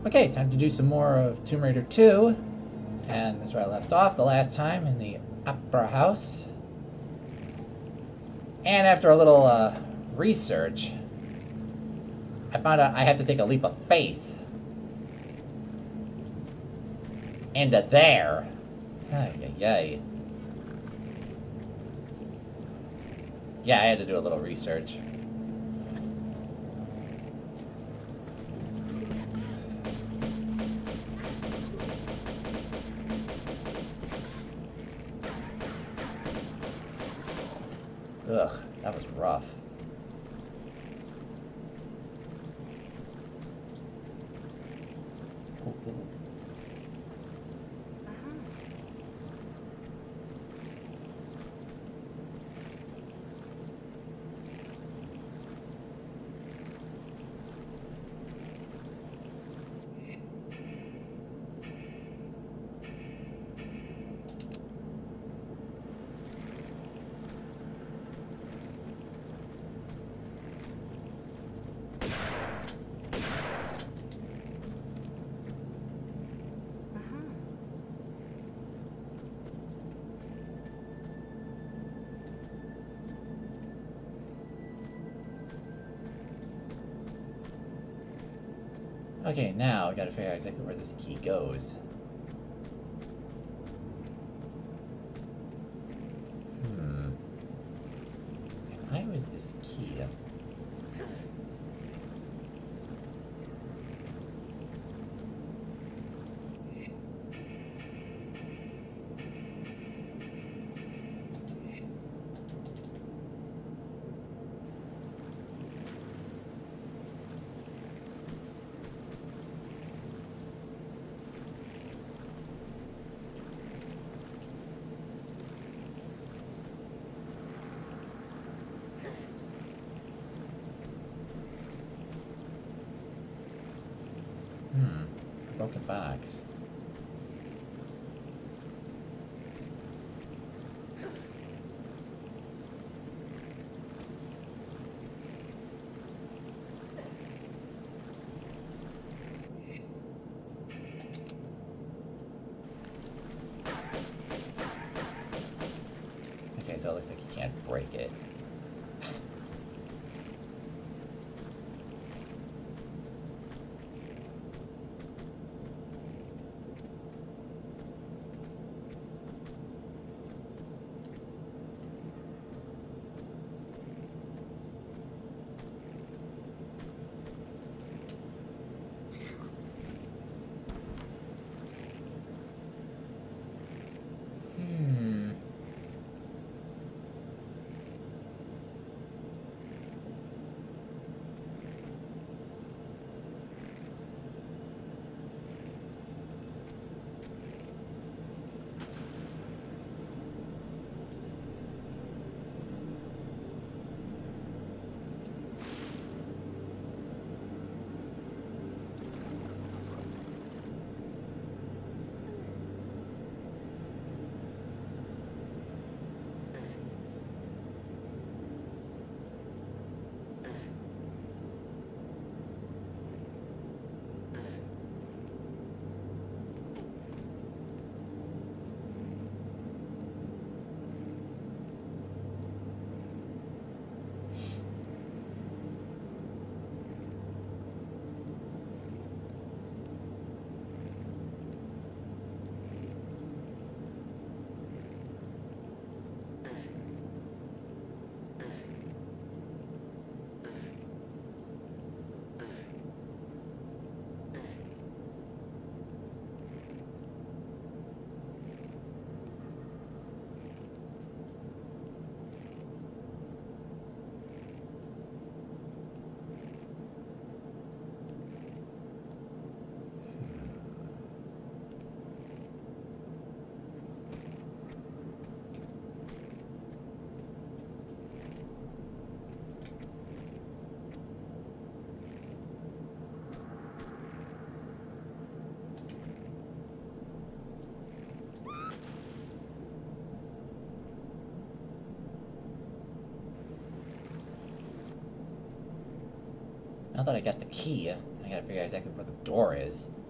Okay, time to do some more of Tomb Raider 2. And that's where I left off the last time, in the Opera House. And after a little research, I found out I have to take a leap of faith into there. Ay, ay, ay. Yeah, I had to do a little research. Ugh, that was rough. Ooh, ooh. Okay, now I gotta figure out exactly where this key goes. If I was this key... broken box. Okay, so it looks like you can't break it. Now that I got the key, I gotta figure out exactly where the door is.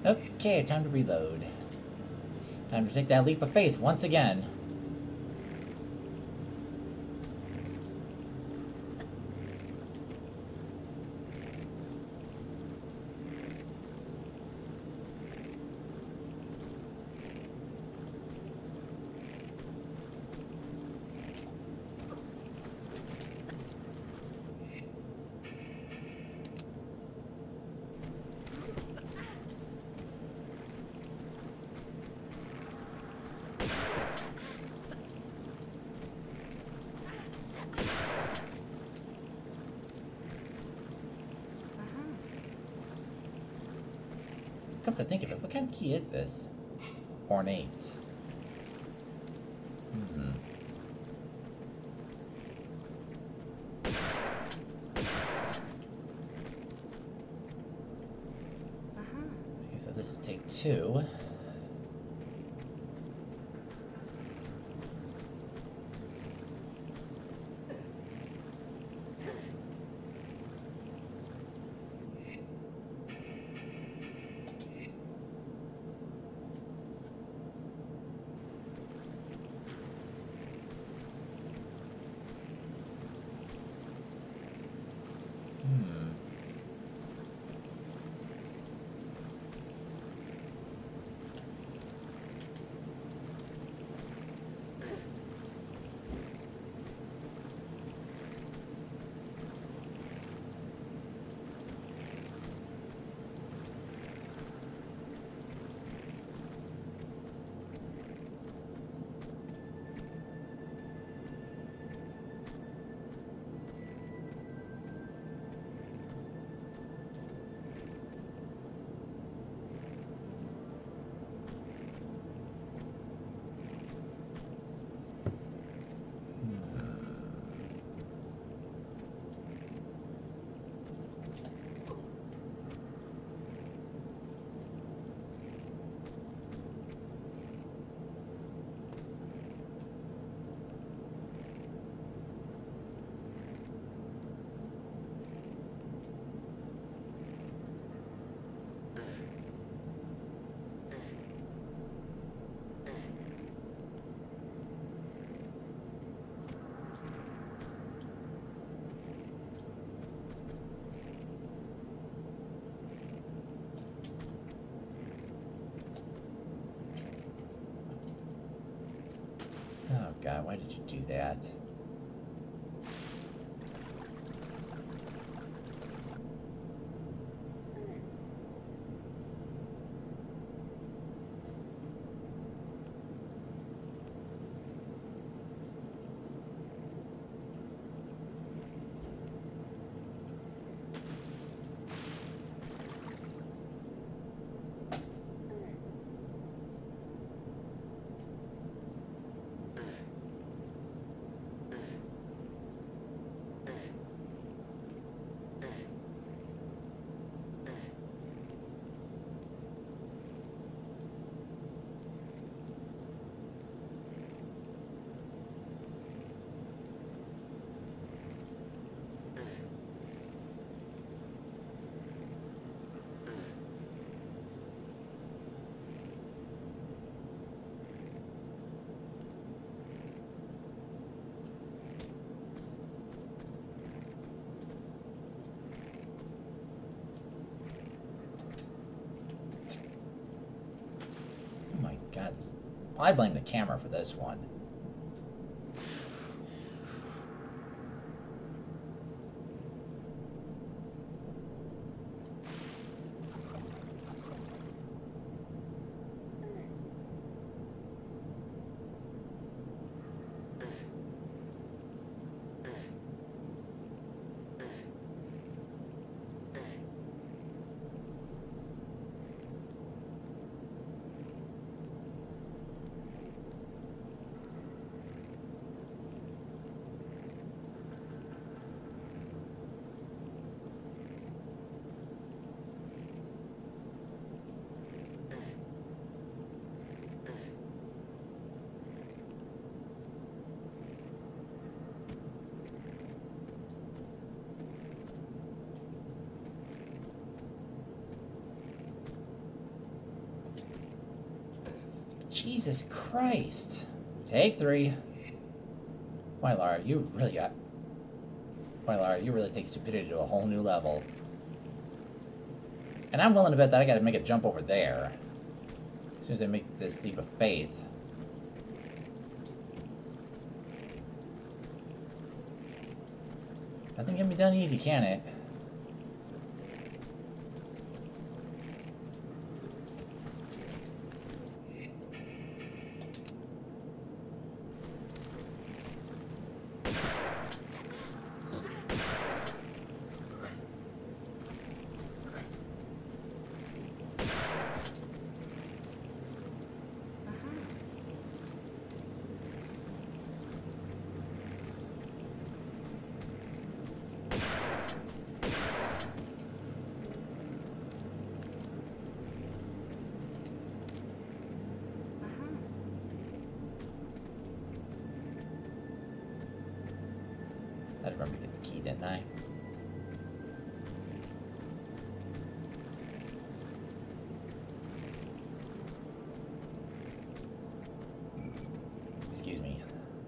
Okay, time to reload. Time to take that leap of faith once again. Come to think of it, what kind of key is this? Ornate. Hmm. Okay, so this is take 2. Oh god, why did you do that? God, I blame the camera for this one. Jesus Christ. Take 3. Why, Lara, you really take stupidity to a whole new level. And I'm willing to bet that I gotta make a jump over there. As soon as I make this leap of faith. Nothing can be done easy, can it? I remember to get the key, didn't I? Excuse me.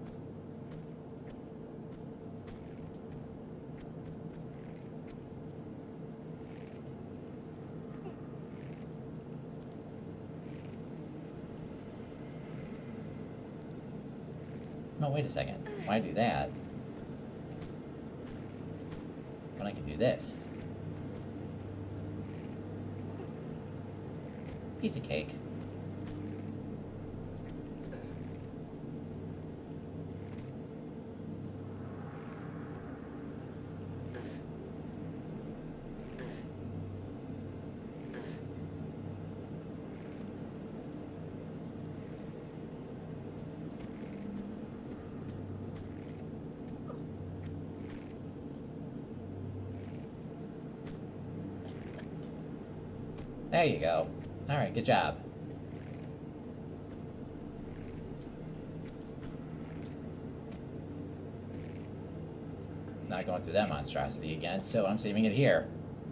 No, wait a second. Why do that? When I can do this. Piece of cake. There you go. Alright, good job. Not going through that monstrosity again, so I'm saving it here.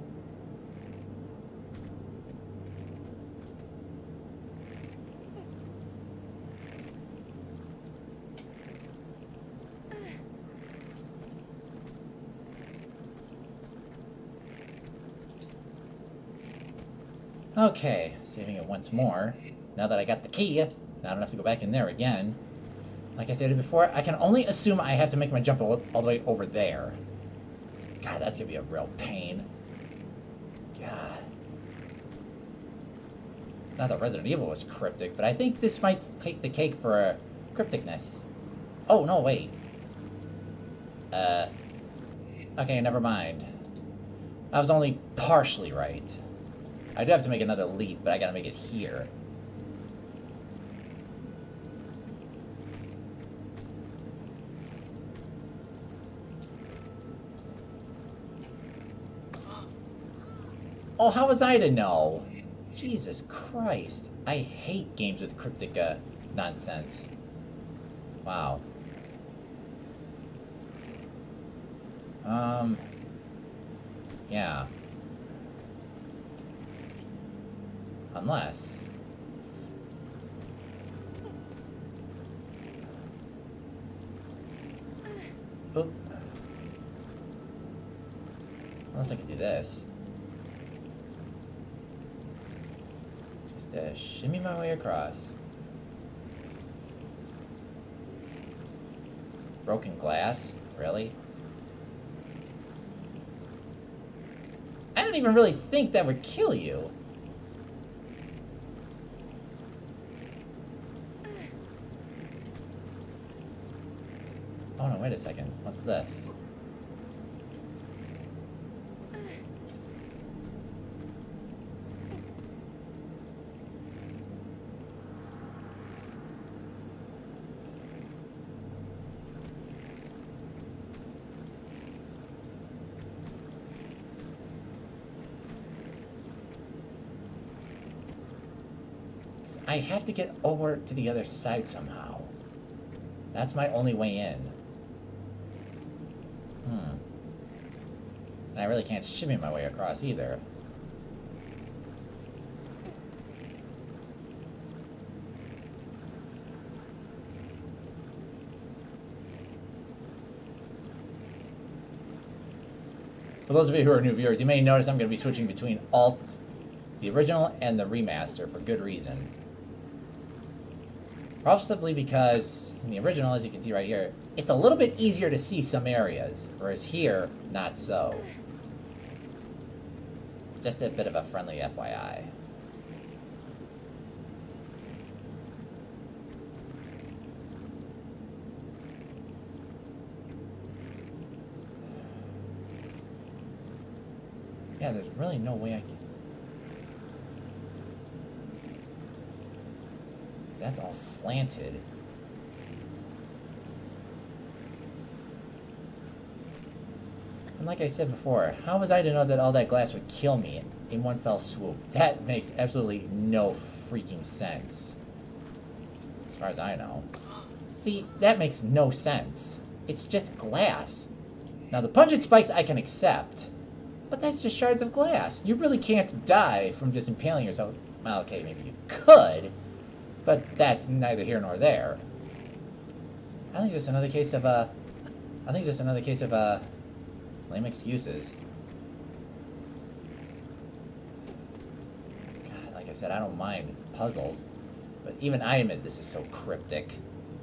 Okay, saving it once more. Now that I got the key, now I don't have to go back in there again. Like I said before, I can only assume I have to make my jump all the way over there. God, that's gonna be a real pain. God. Not that Resident Evil was cryptic, but I think this might take the cake for crypticness. Oh, no, wait. Okay, never mind. I was only partially right. I do have to make another leap, but I gotta make it here. Oh, how was I to know? Jesus Christ. I hate games with cryptic, nonsense. Wow. Yeah. Unless... Oop. Unless I can do this. Just shimmy my way across. Broken glass? Really? I didn't even really think that would kill you. Oh no, wait a second. What's this? I have to get over to the other side somehow. That's my only way in. And I really can't shimmy my way across either. For those of you who are new viewers, you may notice I'm going to be switching between Alt, the original, and the remaster for good reason. Possibly because in the original, as you can see right here, it's a little bit easier to see some areas, whereas here, not so. Just a bit of a friendly FYI. Yeah, there's really no way I can... That's all slanted. And like I said before, how was I to know that all that glass would kill me in one fell swoop? That makes absolutely no freaking sense. As far as I know. See, that makes no sense. It's just glass. Now, the pungent spikes I can accept, but that's just shards of glass. You really can't die from just impaling yourself. Well, okay, maybe you could, but that's neither here nor there. I think just another case of, lame excuses. God, like I said, I don't mind puzzles, but even I admit this is so cryptic.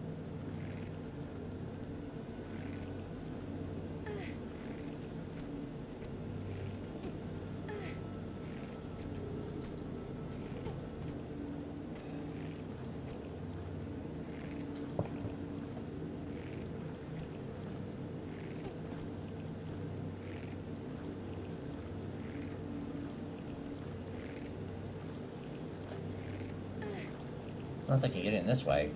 Unless I can get in this way.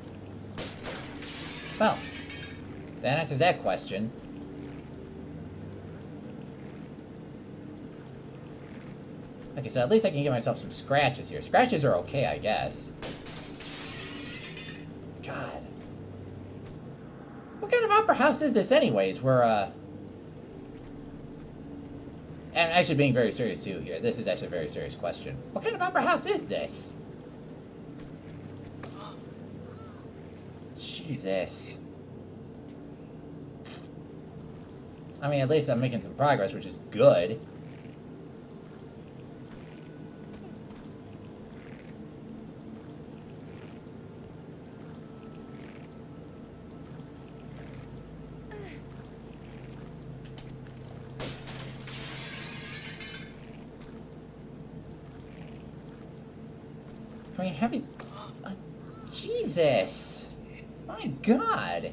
Well, that answers that question. Okay, so at least I can get myself some scratches here. Scratches are okay, I guess. God. What kind of opera house is this anyways? Where, and actually being very serious too here. This is actually a very serious question. What kind of opera house is this? Jesus. I mean, at least I'm making some progress, which is good. I mean, heavy... Jesus! My God!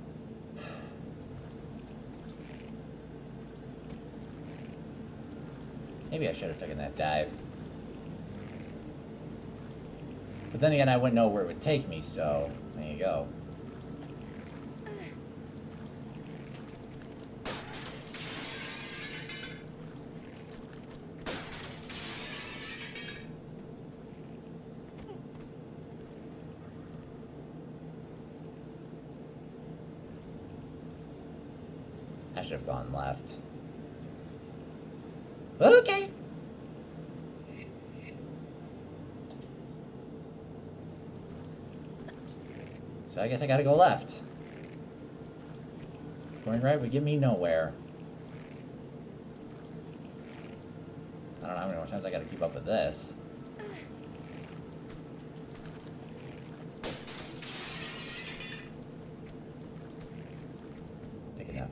Maybe I should have taken that dive. But then again, I wouldn't know where it would take me, so there you go. I should have gone left. Okay. So I guess I gotta go left. Going right would get me nowhere. I don't know how many more times I gotta keep up with this. Take it down.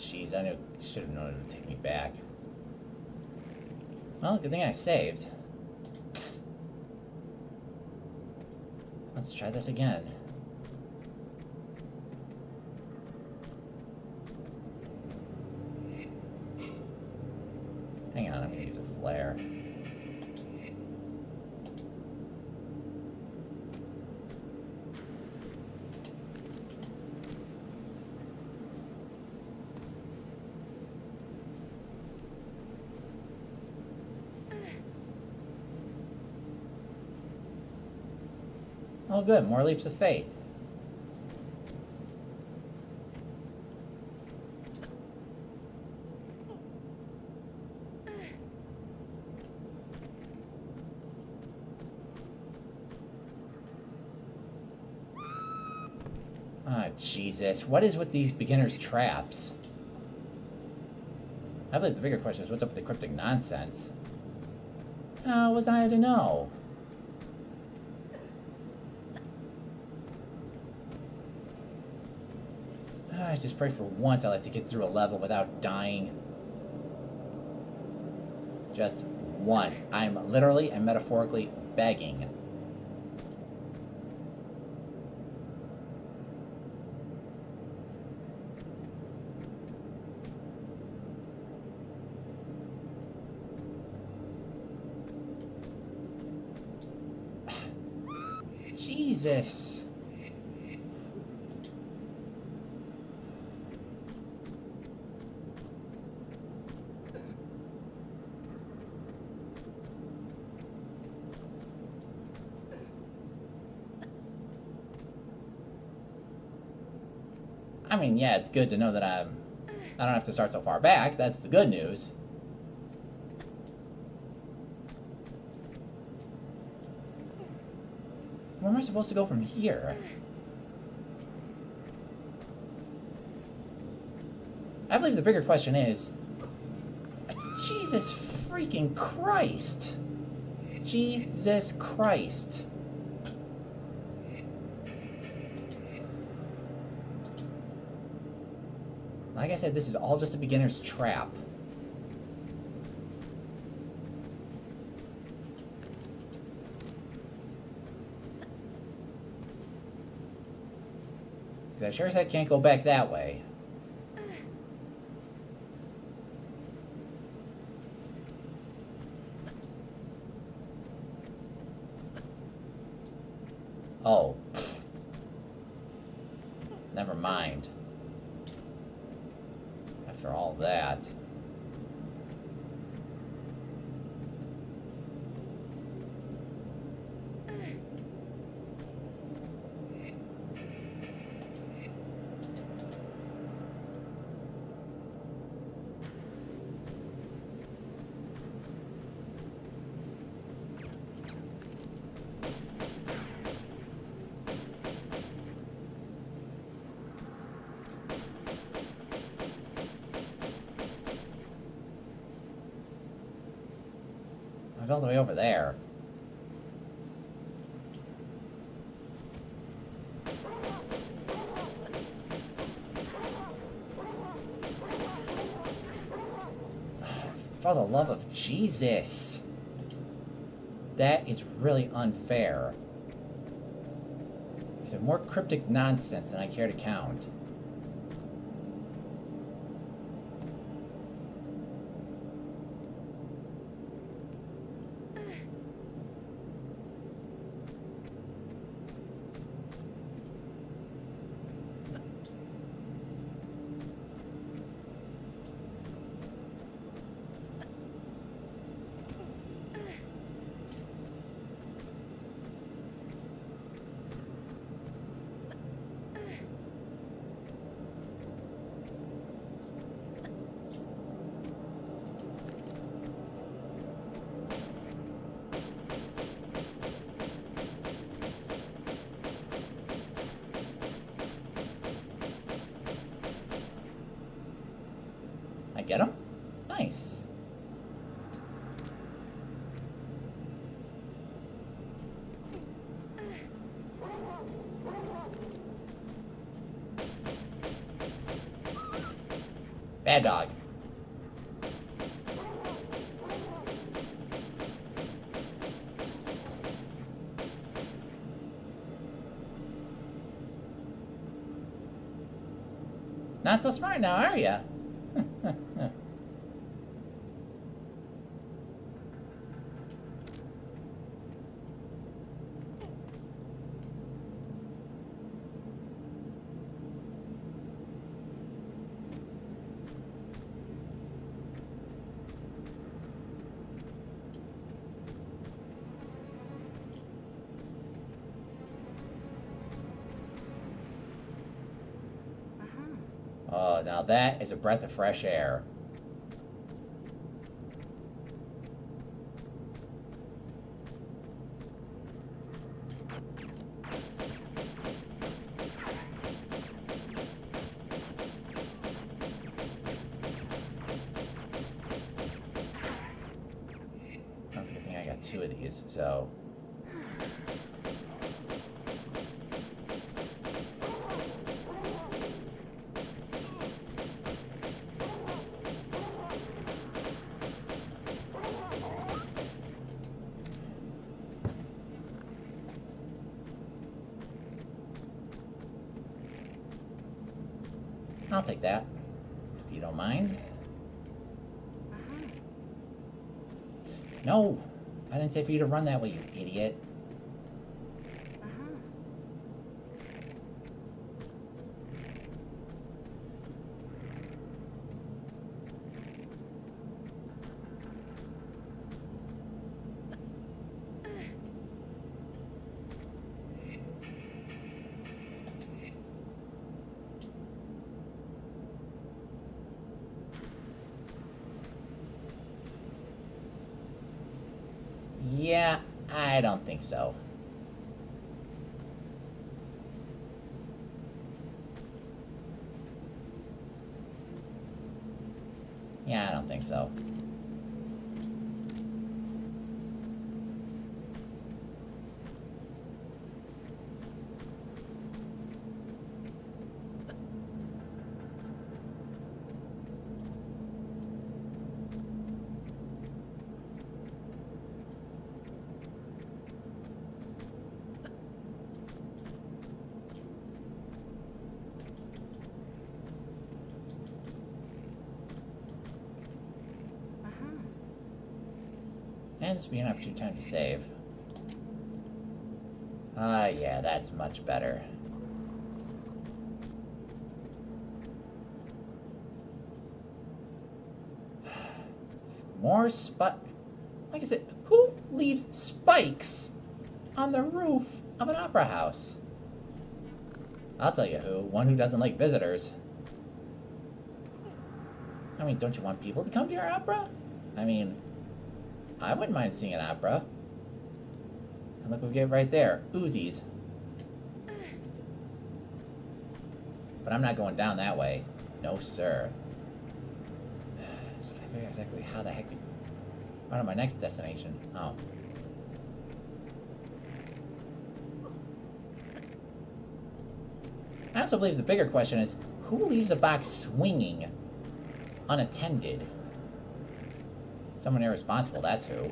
jeez, I knew, should have known it would take me back. Well, good thing I saved. Let's try this again. Hang on, I'm gonna use a flare. Oh good, more leaps of faith. Ah, Jesus. What is with these beginner's traps? I believe the bigger question is what's up with the cryptic nonsense? How was I to know? I just pray for once I like to get through a level without dying. Just once. I'm literally and metaphorically begging. Jesus. I mean, yeah, it's good to know that I don't have to start so far back. That's the good news. Where am I supposed to go from here? I believe the bigger question is... Jesus freaking Christ! Jesus Christ. Like I said, this is all just a beginner's trap. Because I sure as heck can't go back that way. Oh. Never mind. After all that. I was all the way over there. For the love of Jesus. That is really unfair. It's more cryptic nonsense than I care to count. I get him? Nice. Bad dog. Not so smart now, are ya? Oh, now that is a breath of fresh air. That's a good thing I got 2 of these, so... I'll take that, if you don't mind. No! I didn't say for you to run that way, you idiot. Yeah, I don't think so. Yeah, I don't think so. And this will be an opportune time to save. Ah, yeah, that's much better. More like I said, who leaves spikes on the roof of an opera house? I'll tell you who. One who doesn't like visitors. I mean, don't you want people to come to your opera? I mean, I wouldn't mind seeing an opera. And look what we get right there. Uzis. But I'm not going down that way. No, sir. Just gotta figure out exactly how the heck to go to my next destination. Oh. I also believe the bigger question is, who leaves a box swinging unattended? Someone irresponsible, that's who.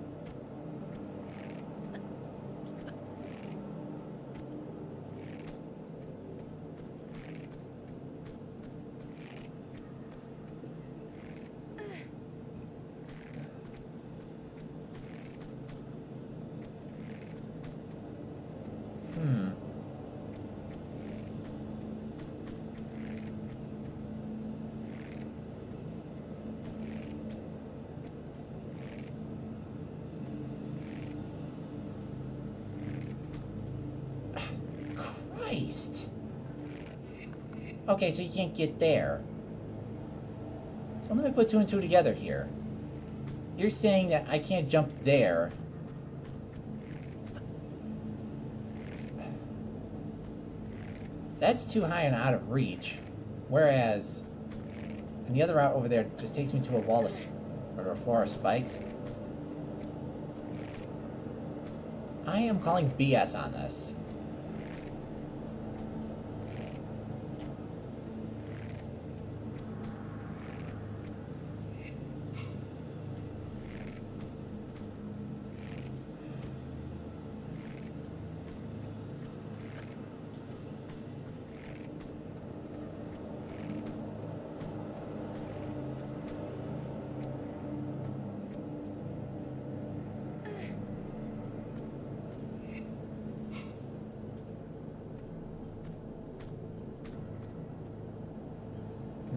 Christ. Okay, so you can't get there. So let me put 2 and 2 together here. You're saying that I can't jump there. That's too high and out of reach. Whereas, and the other route over there just takes me to a wall of, or a floor of spikes. I am calling BS on this.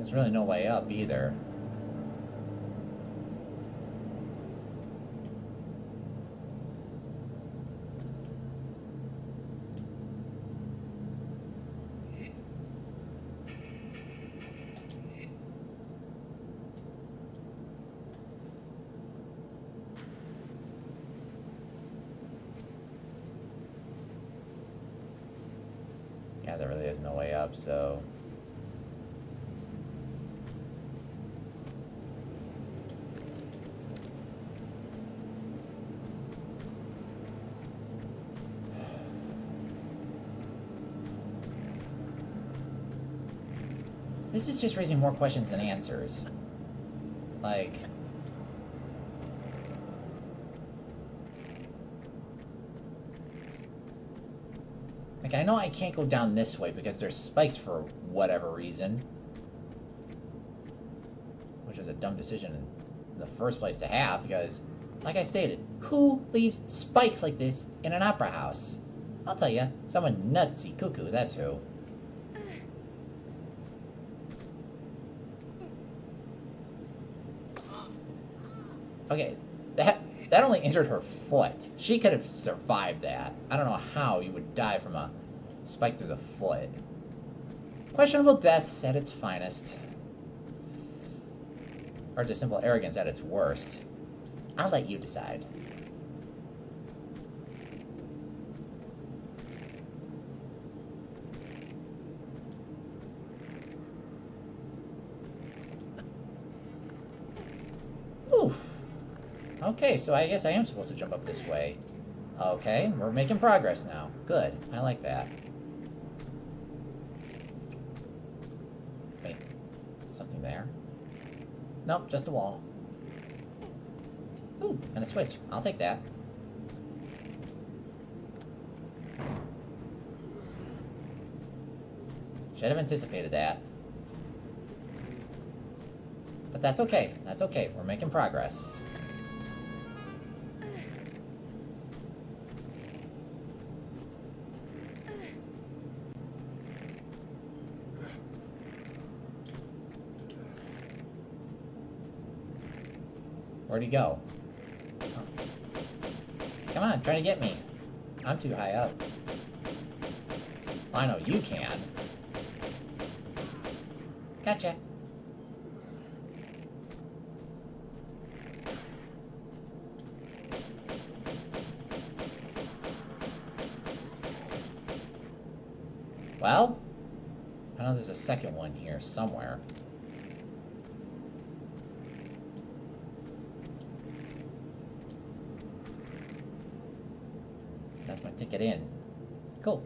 There's really no way up either. Yeah, there really is no way up, so... This is just raising more questions than answers. Like... Like, I know I can't go down this way because there's spikes for whatever reason. Which is a dumb decision in the first place to have, because, like I stated, who leaves spikes like this in an opera house? I'll tell you, someone nutsy cuckoo, that's who. Okay, that only injured her foot. She could have survived that. I don't know how you would die from a spike through the foot. Questionable deaths at its finest. Or just simple arrogance at its worst. I'll let you decide. Oof. Okay, so I guess I am supposed to jump up this way. Okay, we're making progress now. Good. I like that. Wait. Something there? Nope, just a wall. Ooh, and a switch. I'll take that. Should have anticipated that. But that's okay. That's okay. We're making progress. Where'd he go? Oh. Come on, try to get me. I'm too high up. Well, I know you can. Gotcha. Well, I know there's a second one here somewhere. That's my ticket in. Cool.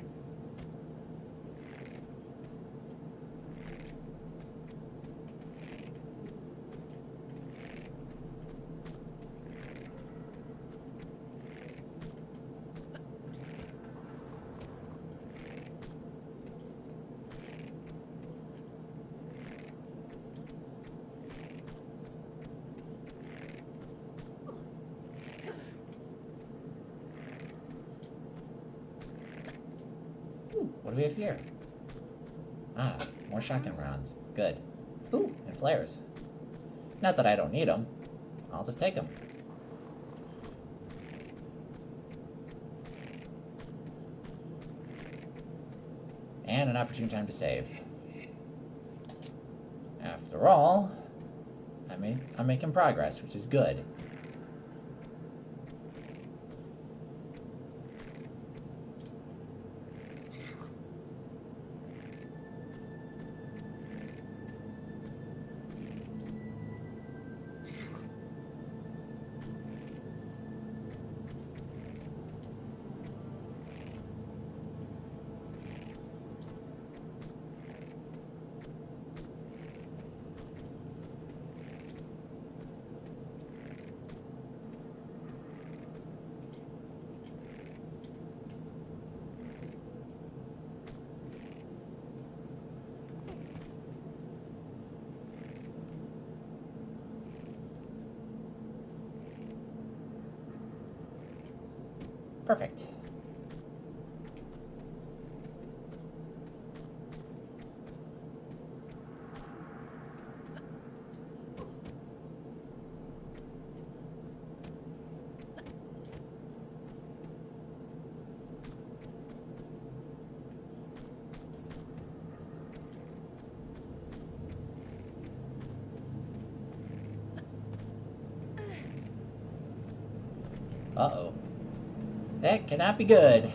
What do we have here? Ah, more shotgun rounds. Good. Ooh, and flares. Not that I don't need them. I'll just take them. And an opportune time to save. After all, I'm making progress, which is good. Perfect. Uh-oh. That cannot be good.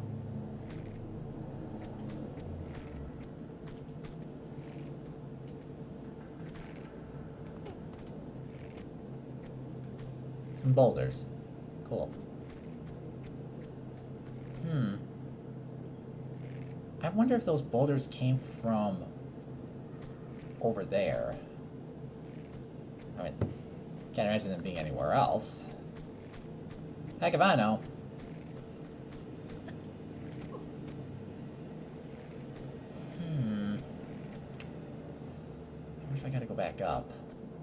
Some boulders. Cool. I wonder if those boulders came from over there. I mean, can't imagine them being anywhere else. Heck if I know. I wonder if I gotta go back up.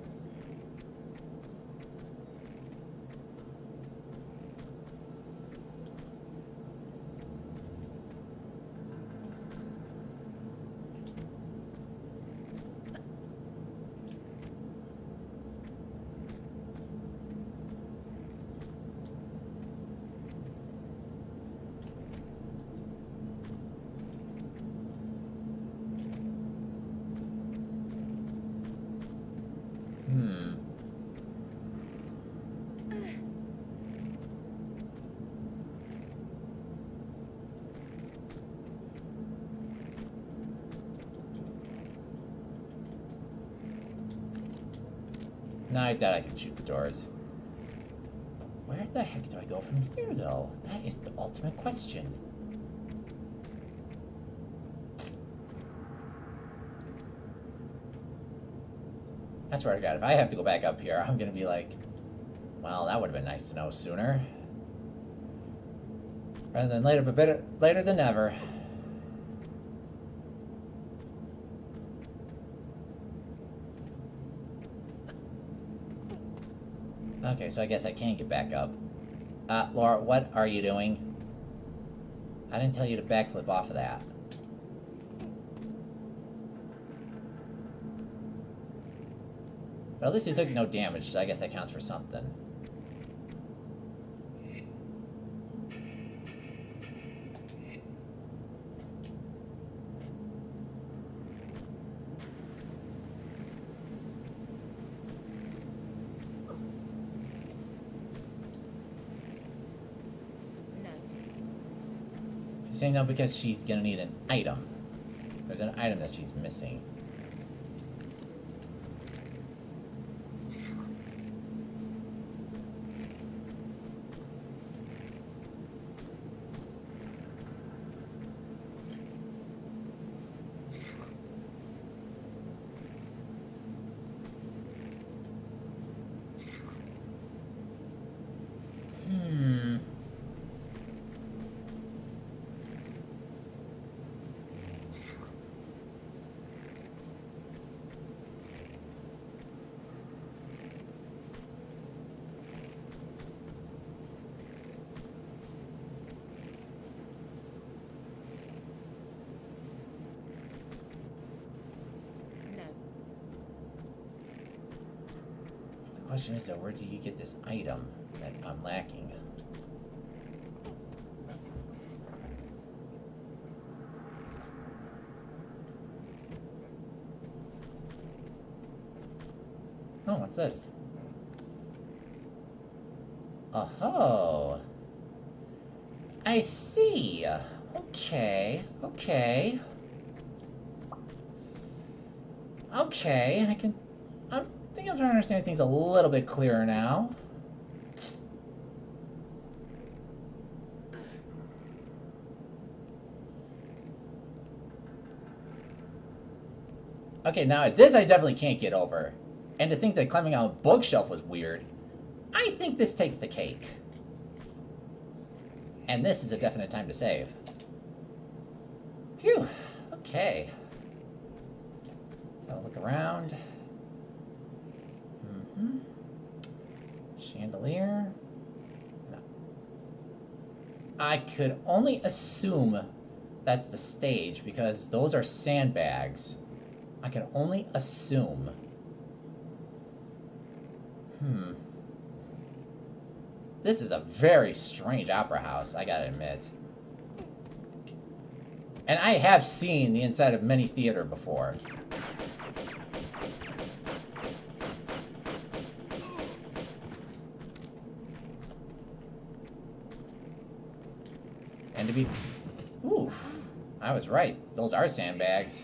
No, I doubt I can shoot the doors. Where the heck do I go from here, though? That is the ultimate question. I swear to God, if I have to go back up here, I'm gonna be like, well, that would have been nice to know sooner. Rather than later, but better later than never. Okay, so I guess I can get back up. Laura, what are you doing? I didn't tell you to backflip off of that. But at least you took no damage, so I guess that counts for something. She's saying no because she's gonna need an item. There's an item that she's missing. The question is, though, where do you get this item that I'm lacking? Oh, what's this? Oh, I see. Okay, okay. Okay, I think I'm trying to understand things a little bit clearer now. Okay, now this I definitely can't get over. And to think that climbing on a bookshelf was weird, I think this takes the cake. And this is a definite time to save. Phew, okay. So look around. Chandelier. No. I could only assume that's the stage because those are sandbags. I can only assume. This is a very strange opera house, I gotta admit. And I have seen the inside of many theater before. And to be... Ooh, I was right. Those are sandbags.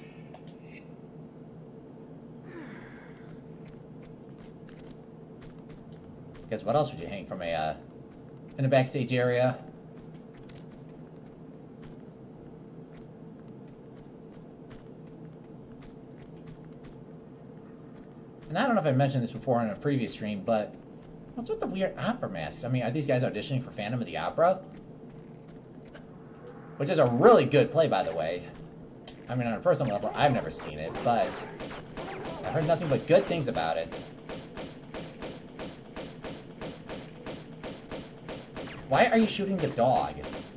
Because what else would you hang from a, in a backstage area? And I don't know if I mentioned this before in a previous stream, but what's with the weird opera masks? I mean, are these guys auditioning for Phantom of the Opera? Which is a really good play, by the way. I mean, on a personal level, I've never seen it, but I've heard nothing but good things about it. Why are you shooting the dog?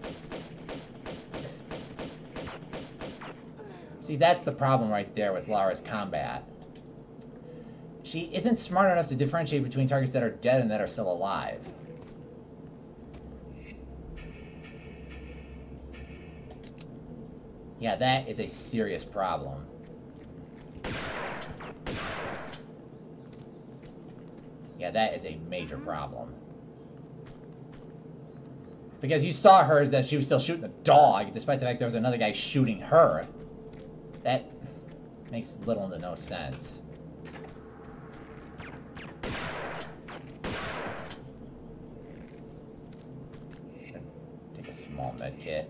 See, that's the problem right there with Lara's combat. She isn't smart enough to differentiate between targets that are dead and that are still alive. Yeah, that is a serious problem. Yeah, that is a major problem. Because you saw her that she was still shooting the dog, despite the fact there was another guy shooting her. That makes little to no sense. Take a small med kit.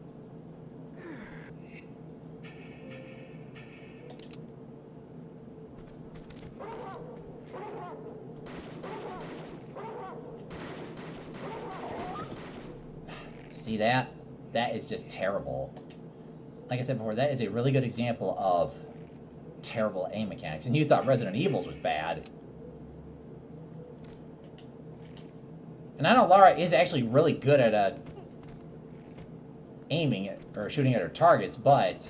See that? That is just terrible. Like I said before, that is a really good example of terrible aim mechanics. And you thought Resident Evil was bad. And I know Lara is actually really good at aiming at, or shooting at her targets, but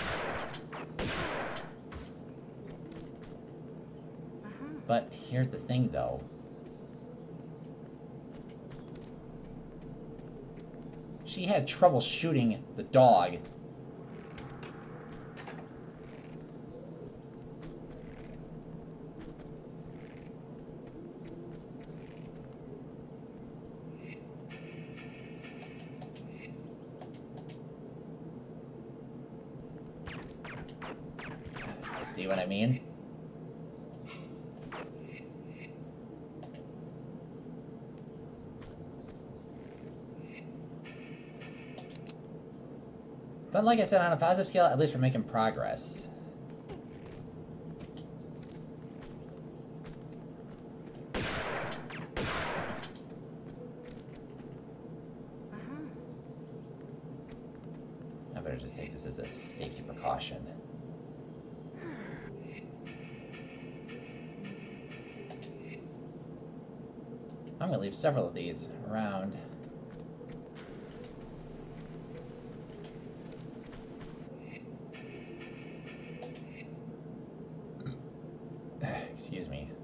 here's the thing, though. She had trouble shooting the dog. See what I mean? But like I said, on a positive scale, at least we're making progress. I better just take this as a safety precaution. I'm going to leave several of these around. Excuse me.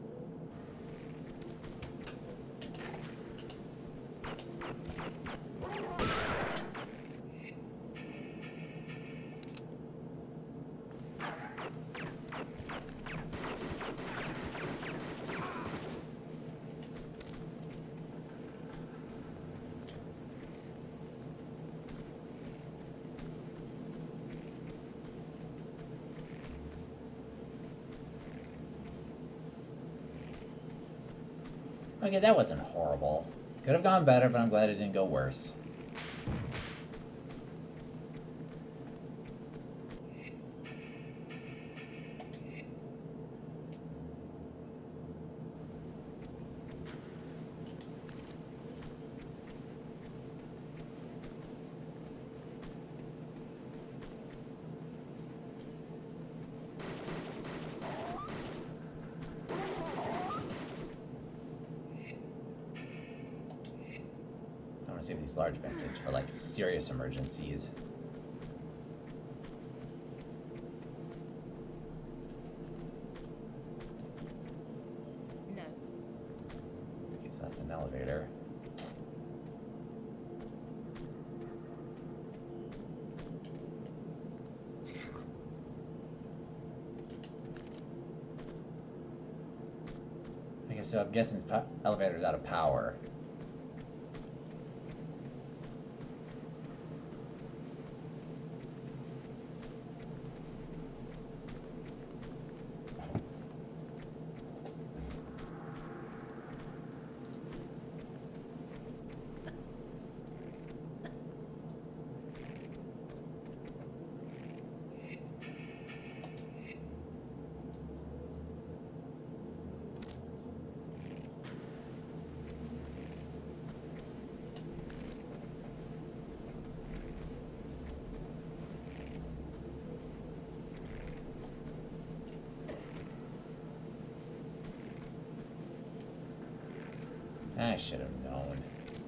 Okay, that wasn't horrible. Could have gone better, but I'm glad it didn't go worse. Save these large medkits for like serious emergencies. No. Okay, so that's an elevator. Okay, so I'm guessing the elevator's out of power. I should have known.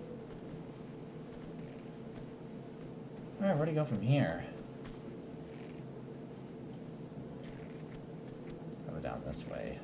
Alright, where do you go from here? Go down this way.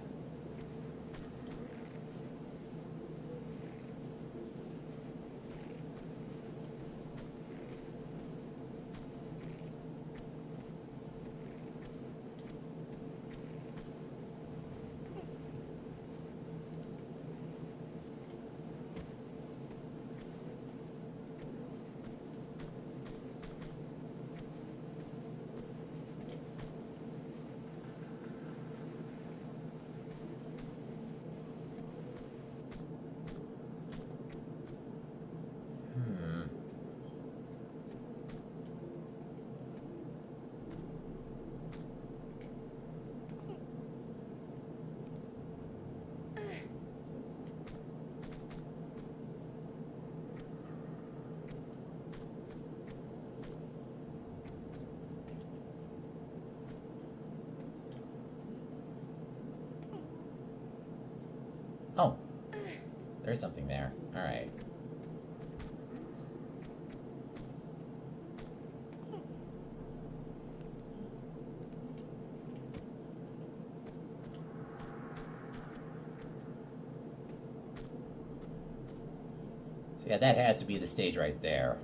Oh, there's something there. Alright. So yeah, that has to be the stage right there.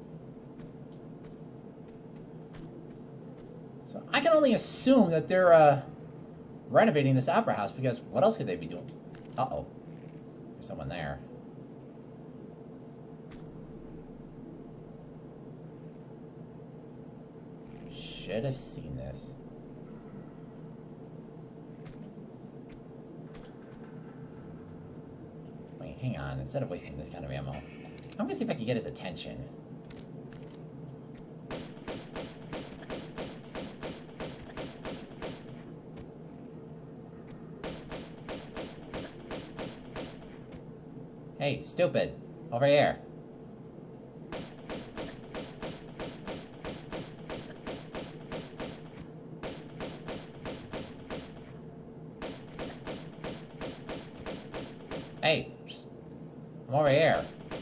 So I can only assume that they're renovating this opera house, because what else could they be doing? Uh-oh. There's someone there. Should have seen this. Wait, hang on. Instead of wasting this kind of ammo, I'm gonna see if I can get his attention. Hey, stupid! Over here! Hey! I'm over here!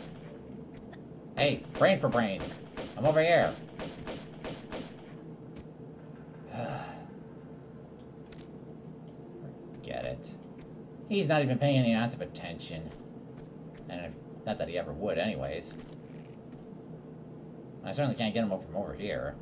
Hey, brain for brains! I'm over here! Get it. He's not even paying any ounce of attention. And not that he ever would, anyways. I certainly can't get him from over here.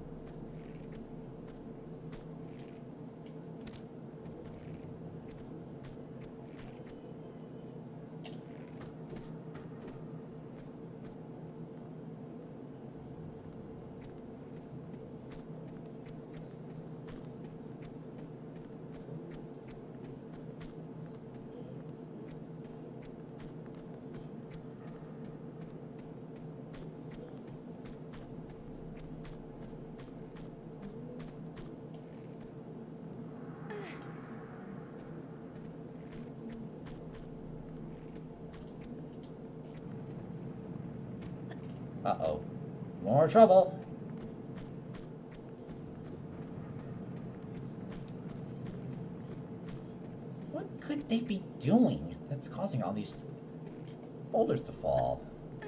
Uh-oh. More trouble. What could they be doing that's causing all these boulders to fall?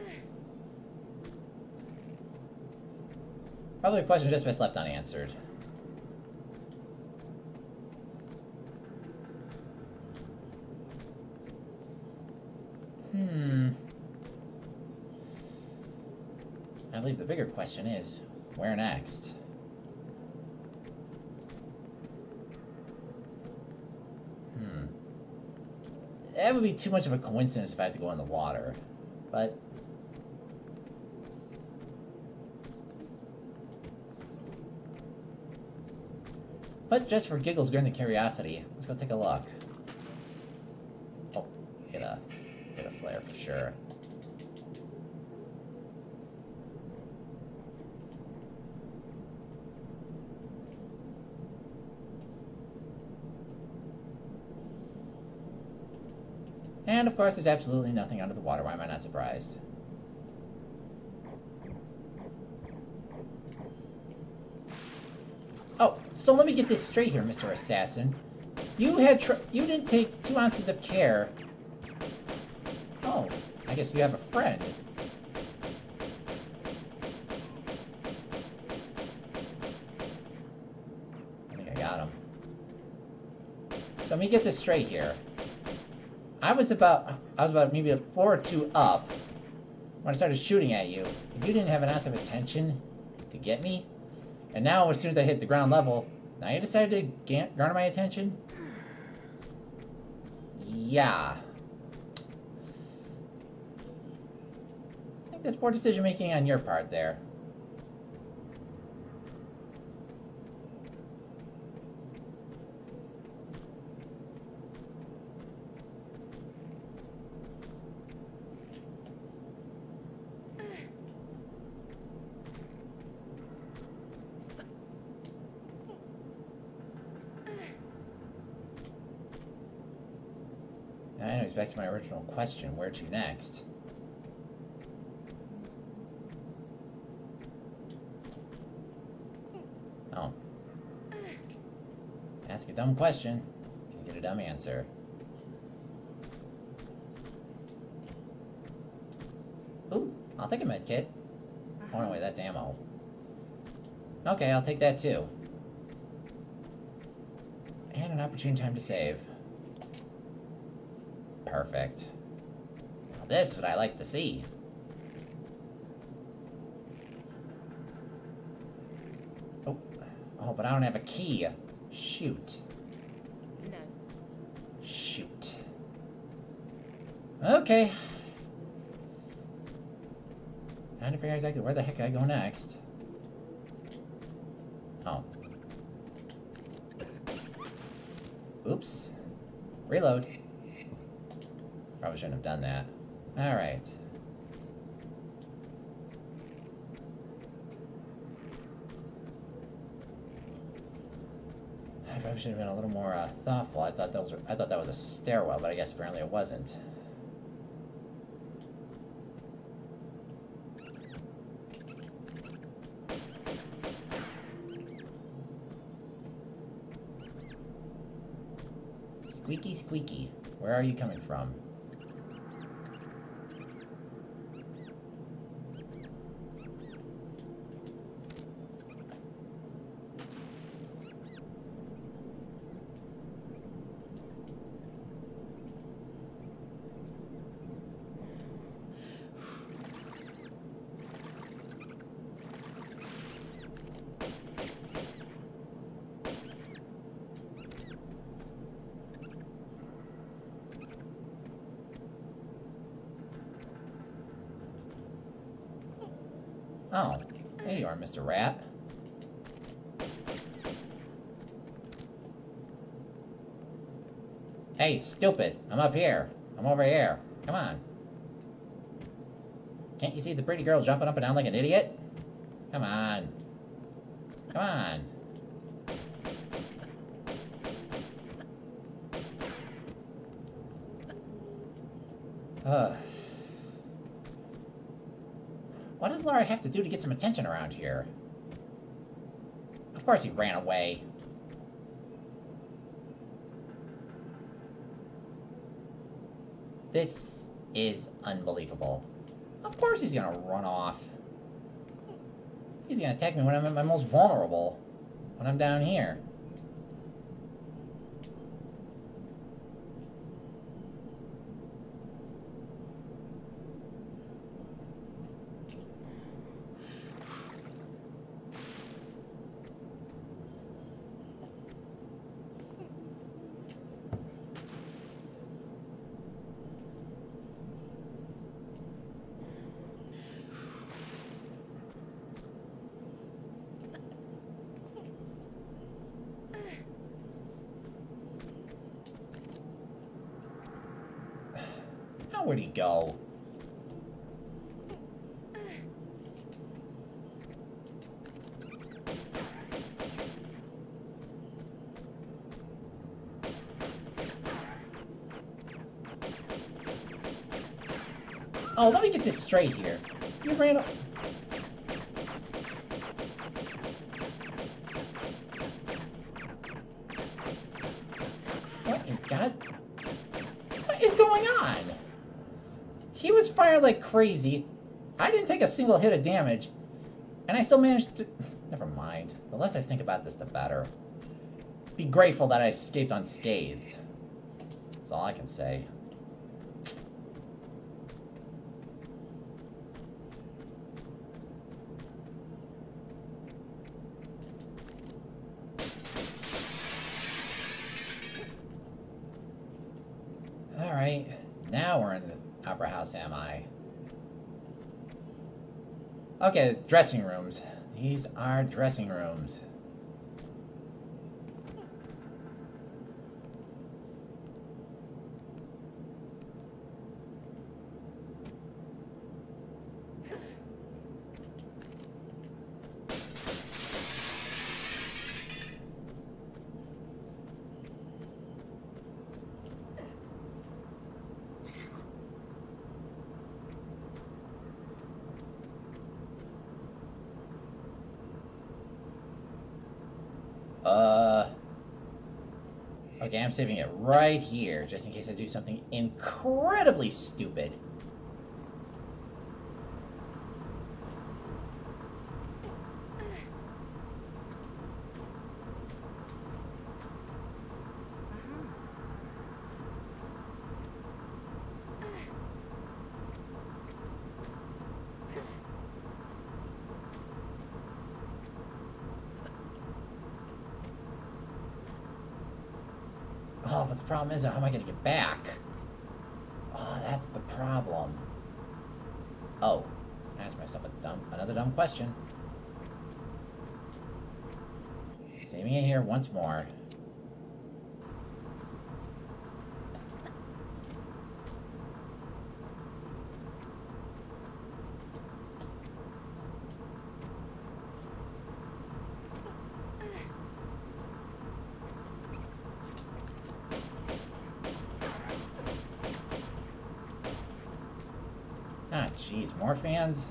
Probably a question just best left unanswered. I believe the bigger question is, where next? That would be too much of a coincidence if I had to go in the water. But just for giggles, grins, and curiosity, let's go take a look. Oh, get a flare for sure. And of course, there's absolutely nothing under the water. Why am I not surprised? Oh, so let me get this straight here, Mr. Assassin. You didn't take 2 ounces of care. Oh, I guess you have a friend. I think I got him. So let me get this straight here. I was about maybe a floor or two up when I started shooting at you. You didn't have an ounce of attention to get me. And now, as soon as I hit the ground level, now you decided to garner my attention? Yeah. I think there's poor decision making on your part there. Anyways, back to my original question, where to next? Oh. Ask a dumb question and get a dumb answer. Ooh, I'll take a med kit. Oh no, wait, that's ammo. Okay, I'll take that too. And an opportune time to save. Perfect. Now this is what I like to see. Oh, but I don't have a key. Shoot. No. Shoot. Okay. Trying to figure out exactly where the heck I go next. Oh. Oops. Reload. Probably shouldn't have done that. Alright. I probably should have been a little more thoughtful. I thought that was a stairwell, but I guess apparently it wasn't. Squeaky, squeaky. Where are you coming from? Oh, there you are, Mr. Rat. Hey, stupid. I'm up here. I'm over here. Come on. Can't you see the pretty girl jumping up and down like an idiot? Come on. Come on. Ugh. What does Lara have to do to get some attention around here? Of course he ran away. This is unbelievable. Of course he's gonna run off. He's gonna attack me when I'm at my most vulnerable. When I'm down here. Where'd he go? Oh, let me get this straight here. You ran up. What in God? What is going on? He was firing fired like crazy. I didn't take a single hit of damage. And I still managed to... Never mind. The less I think about this, the better. Be grateful that I escaped unscathed. That's all I can say. Alright, now we're in the Opera House, am I? Okay, dressing rooms. These are dressing rooms. Okay, I'm saving it right here, just in case I do something incredibly stupid. Oh, but the problem is, how am I going to get back? Oh, that's the problem. Oh, I asked myself another dumb question. Saving it here once more. Ah, jeez, more fans?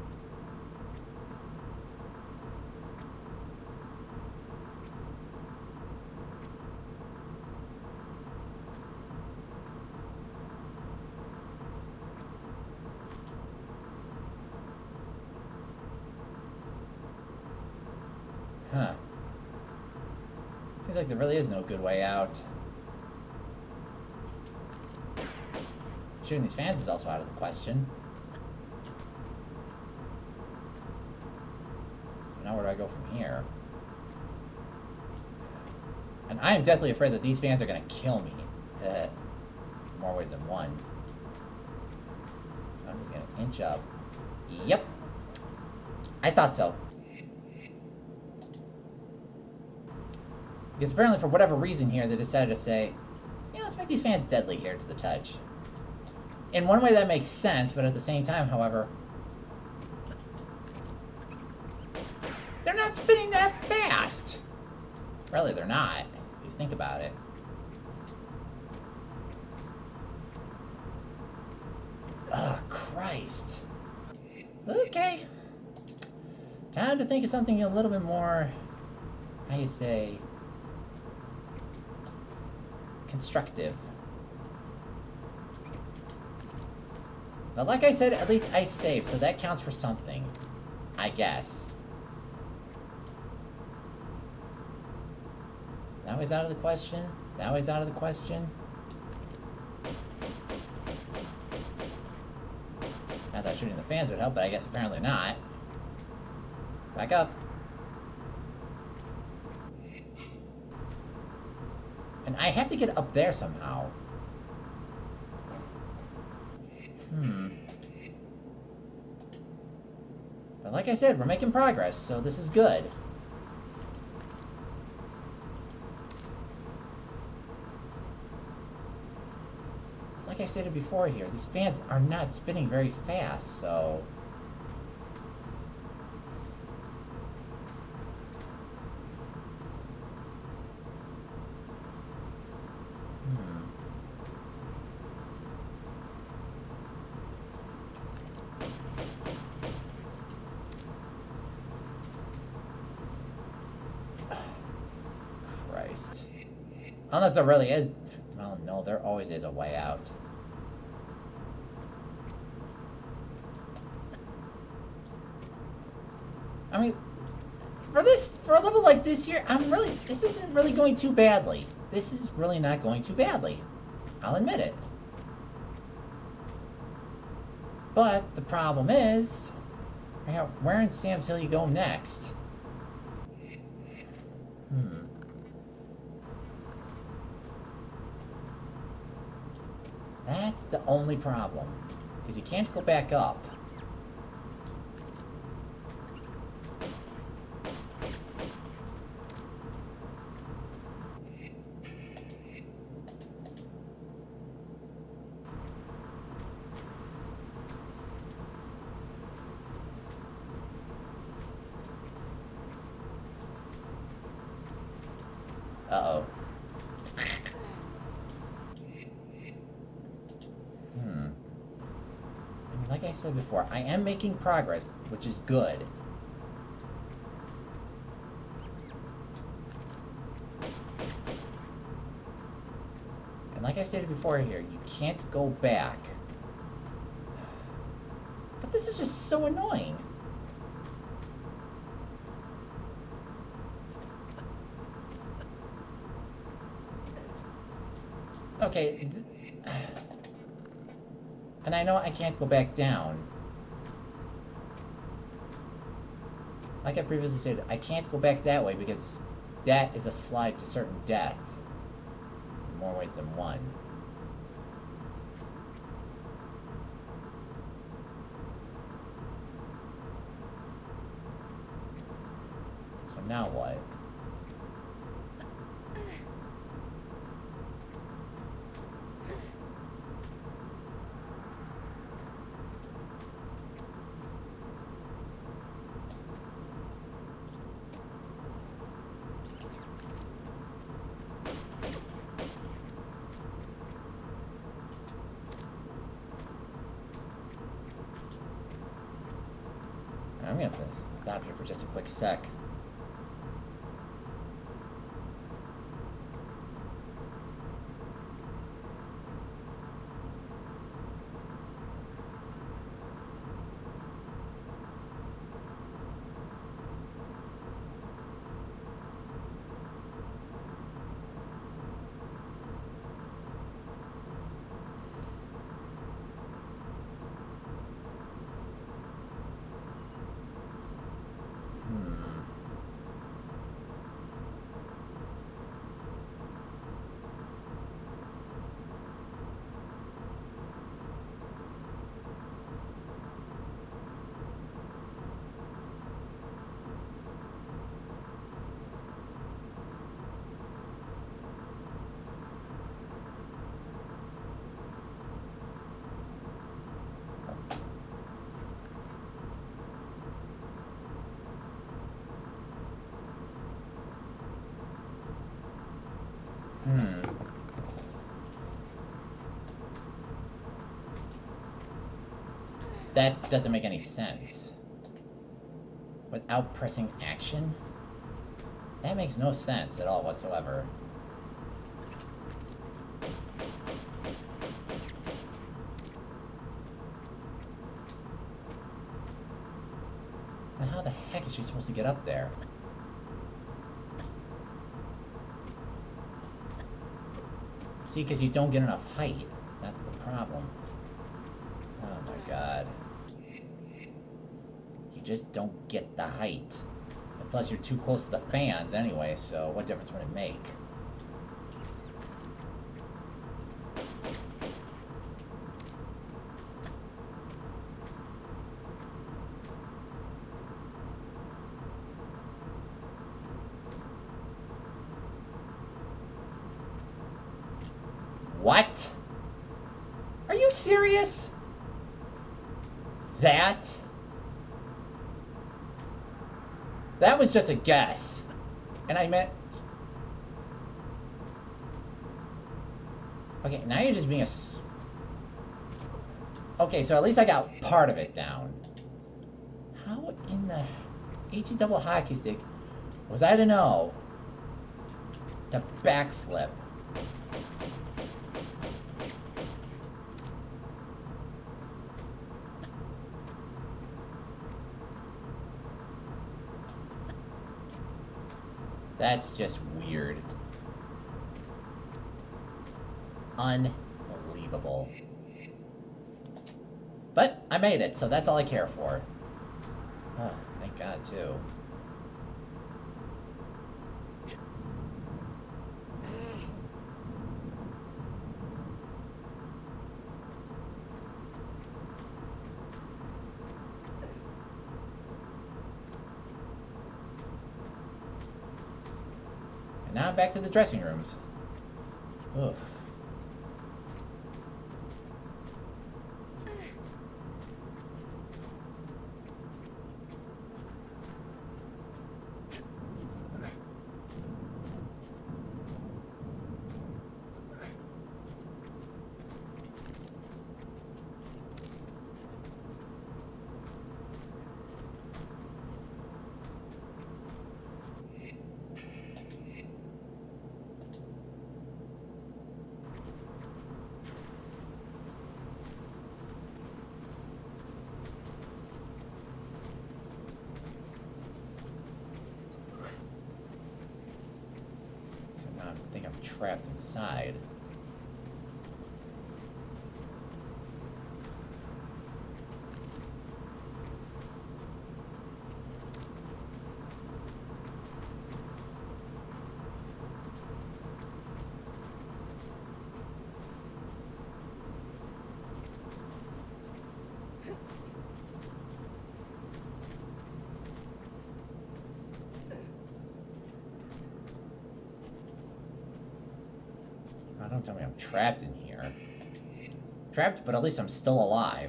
Huh. Seems like there really is no good way out. Shooting these fans is also out of the question. Now where do I go from here? And I am deathly afraid that these fans are going to kill me. More ways than one. So I'm just going to inch up. Yep. I thought so. Because apparently for whatever reason here, they decided to say, yeah, let's make these fans deadly here to the touch. In one way that makes sense, but at the same time, however, they're not spinning that fast! Really, they're not, if you think about it. Oh, Christ. Okay. Time to think of something a little bit more, how you say, constructive. But like I said, at least I saved, so that counts for something. I guess. That way's out of the question. That way's out of the question. I thought shooting the fans would help, but I guess apparently not. Back up. And I have to get up there somehow. But like I said, we're making progress, so this is good. It's like I stated before here, these fans are not spinning very fast, so... Christ. Unless there really is... Well, no, there always is a way out. I mean, for a level like this here, this isn't really going too badly. This is really not going too badly. I'll admit it. But the problem is, where in Sam's Hill you go next? That's the only problem, because you can't go back up. Uh-oh. Like I said before, I am making progress, which is good. And like I said before here, you can't go back. But this is just so annoying. Okay. And I know I can't go back down. Like I previously said, I can't go back that way because that is a slide to certain death. In more ways than one. So now what? I'm gonna have to stop here for just a quick sec. That doesn't make any sense. Without pressing action? That makes no sense at all whatsoever. Now how the heck is she supposed to get up there? See, because you don't get enough height. That's the problem. Oh my god. You just don't get the height. And plus you're too close to the fans anyway, so what difference would it make? What? Are you serious? That? That was just a guess. And I meant... Okay, now you're just being a... Okay, so at least I got part of it down. How in the HE double hockey stick was I to know to backflip? That's just weird. Unbelievable. But I made it, so that's all I care for. Oh, thank God, too. And now back to the dressing rooms. Oof. I think I'm trapped inside. Oh, don't tell me I'm trapped in here. Trapped, but at least I'm still alive.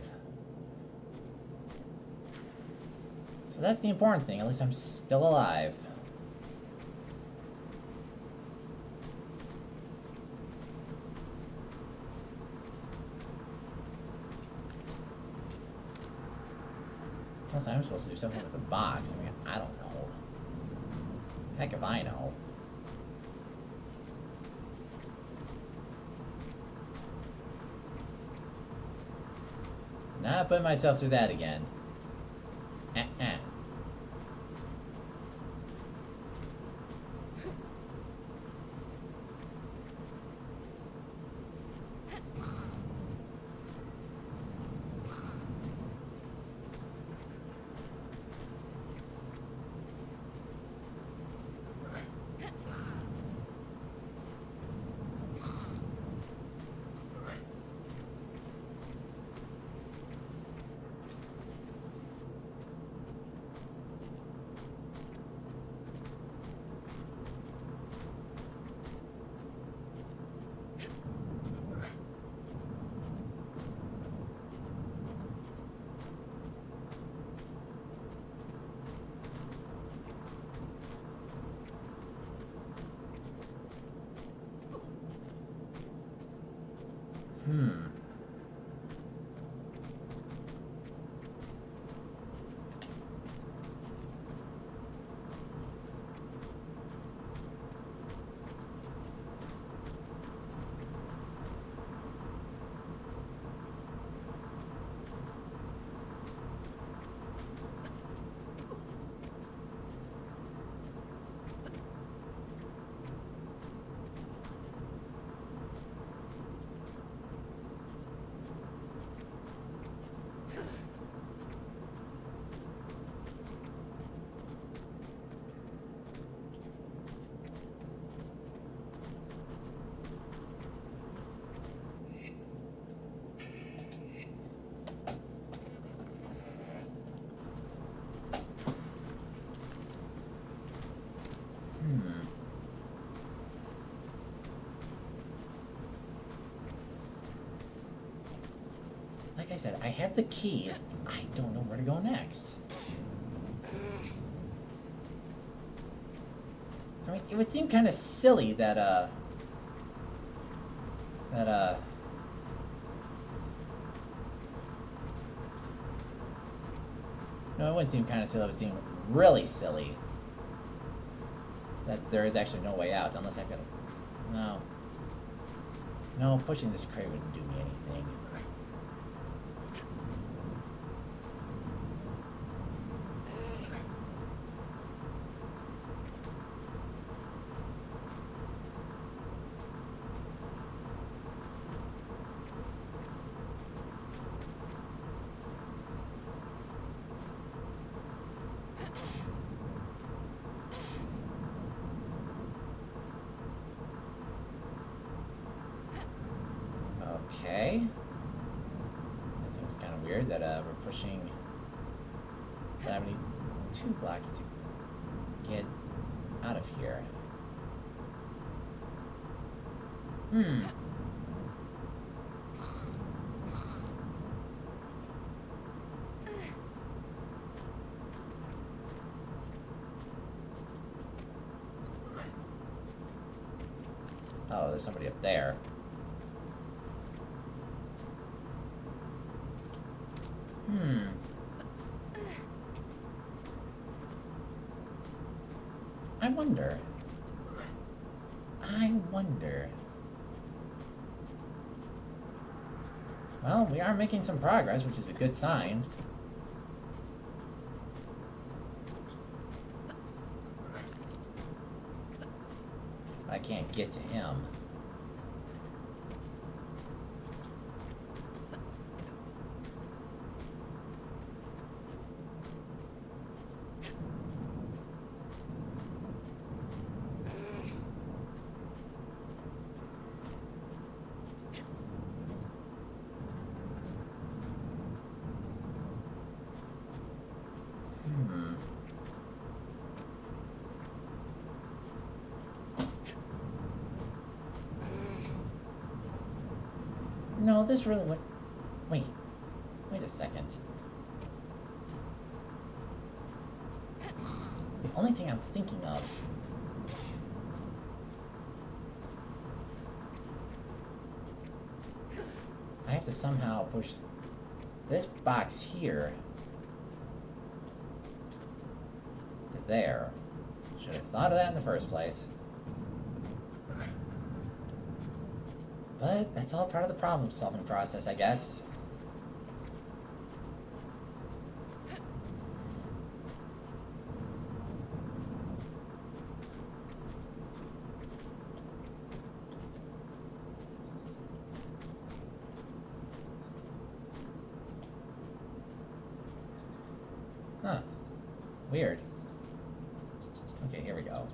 So that's the important thing. At least I'm still alive. Unless I'm supposed to do something with the box. I mean, I don't know. Heck if I know. Not putting myself through that again. Like I said, I have the key. I don't know where to go next. I mean, it would seem kind of silly that, no, it wouldn't seem kind of silly. It would seem really silly that there is actually no way out unless I could... No. No, pushing this crate wouldn't do me anything. Okay. That seems kind of weird that we're pushing... But I need 2 blocks to get out of here. Oh, there's somebody up there. I wonder. Well, we are making some progress, which is a good sign. I can't get to him. No, this really would... Wait a second. The only thing I'm thinking of... I have to somehow push this box here to there. Should have thought of that in the first place. But that's all part of the problem-solving process, I guess. Huh. Weird. Okay, here we go.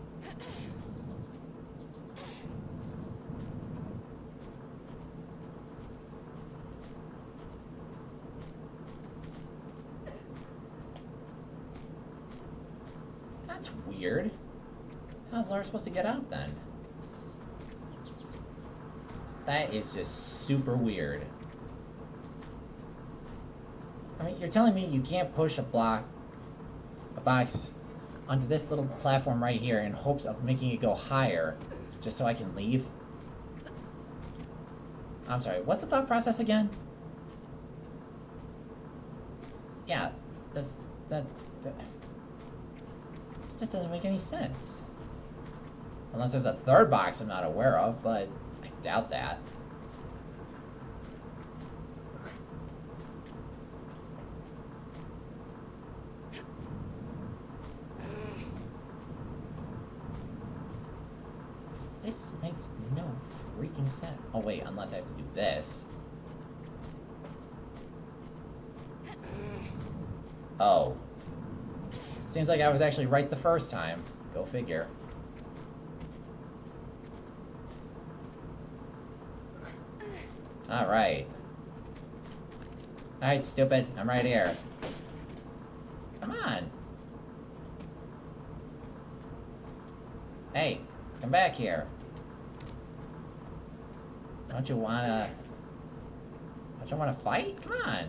That's weird. How's Lara supposed to get out then? That is just super weird. I mean, you're telling me you can't push a box onto this little platform right here in hopes of making it go higher just so I can leave? I'm sorry, what's the thought process again? Yeah, this just doesn't make any sense. Unless there's a third box I'm not aware of, but I doubt that. This makes no freaking sense. Oh wait, unless I have to do this. Oh. Seems like I was actually right the first time. Go figure. Alright. Alright, stupid. I'm right here. Come on. Hey, come back here. Don't you wanna fight? Come on.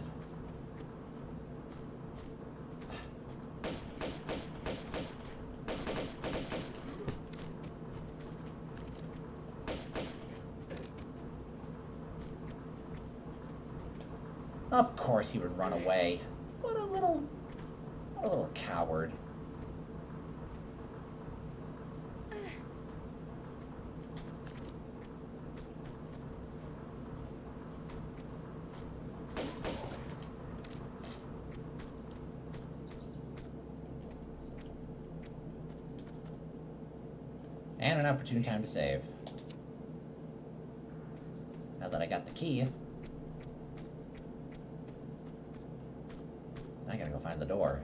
Of course he would run away. What a little coward. And an opportune time to save. Now that I got the key, I gotta go find the door.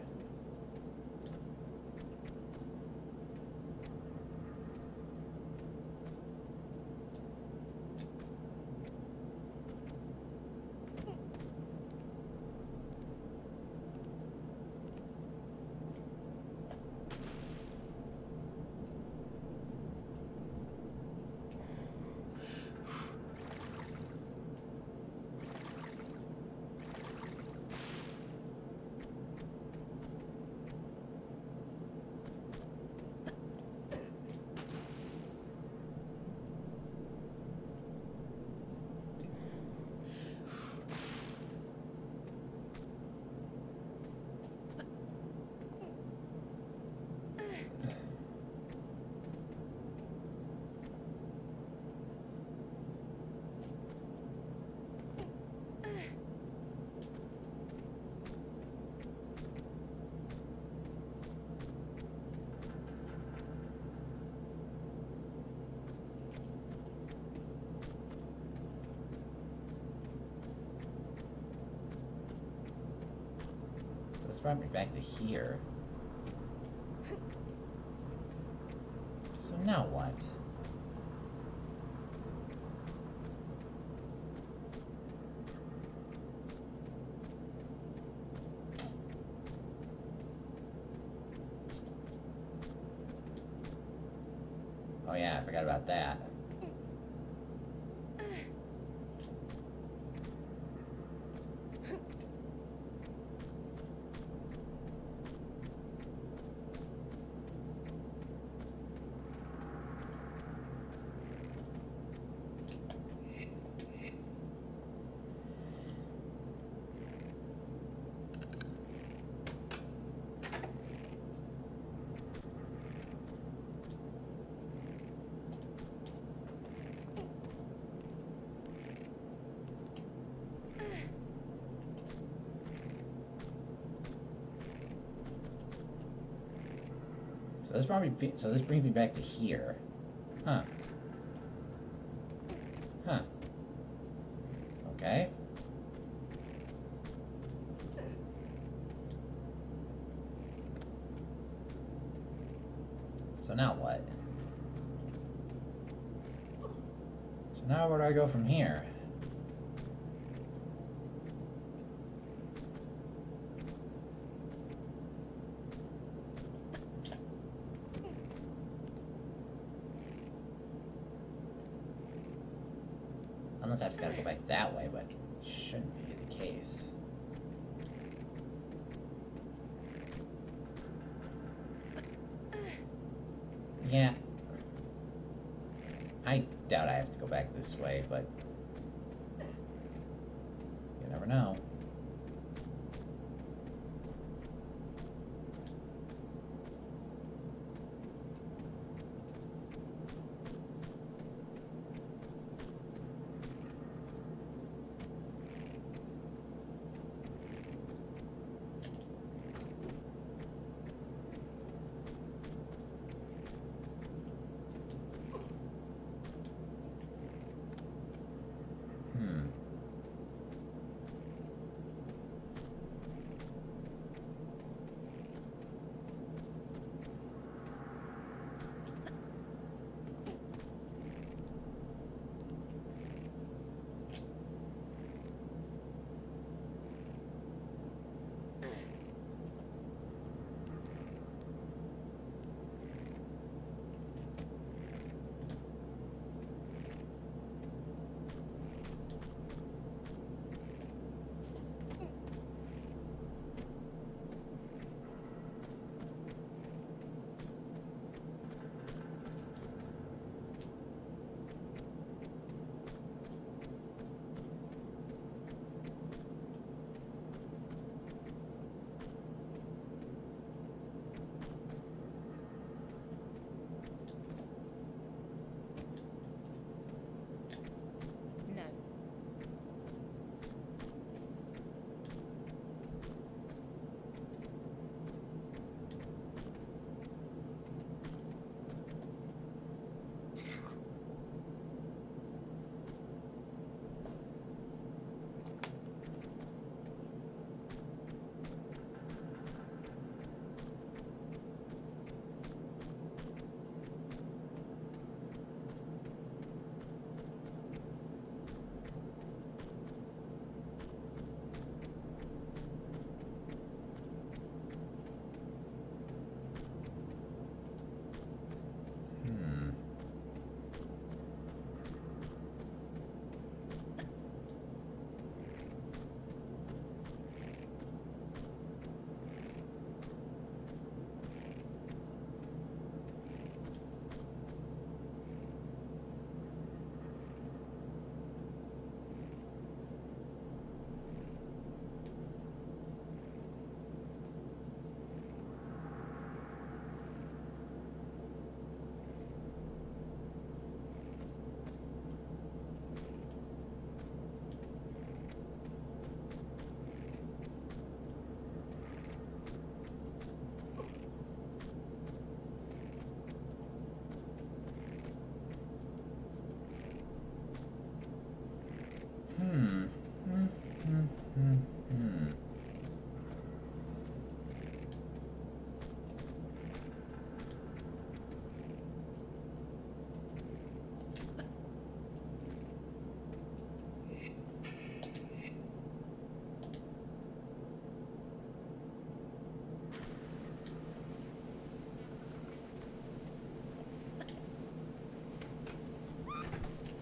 brought me back to here. So now what? Oh yeah, I forgot about that. So this brings me back to here. Huh. Huh. Okay. So now what? So now where do I go from here? Unless I've got to go back that way, but shouldn't be the case. Yeah. I doubt I have to go back this way, but you never know.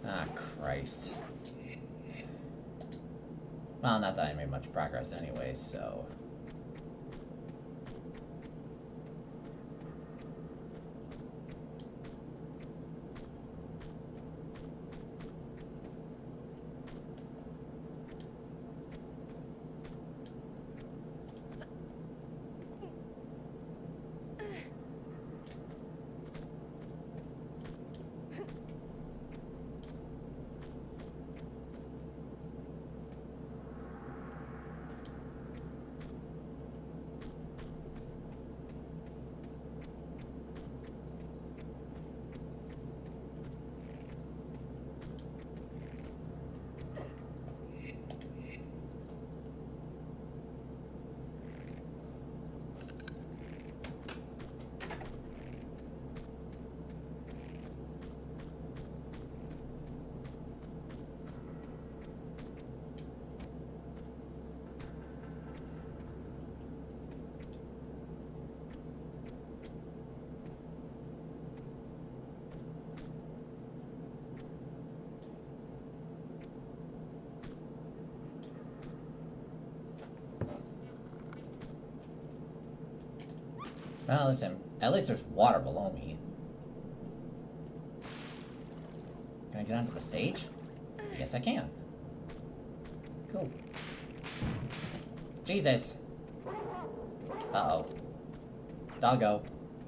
Ah, Christ. Well, not that I made much progress anyway, so... Well, listen, at least there's water below me. Can I get onto the stage? Yes, I can. Cool. Jesus! Uh-oh. Doggo.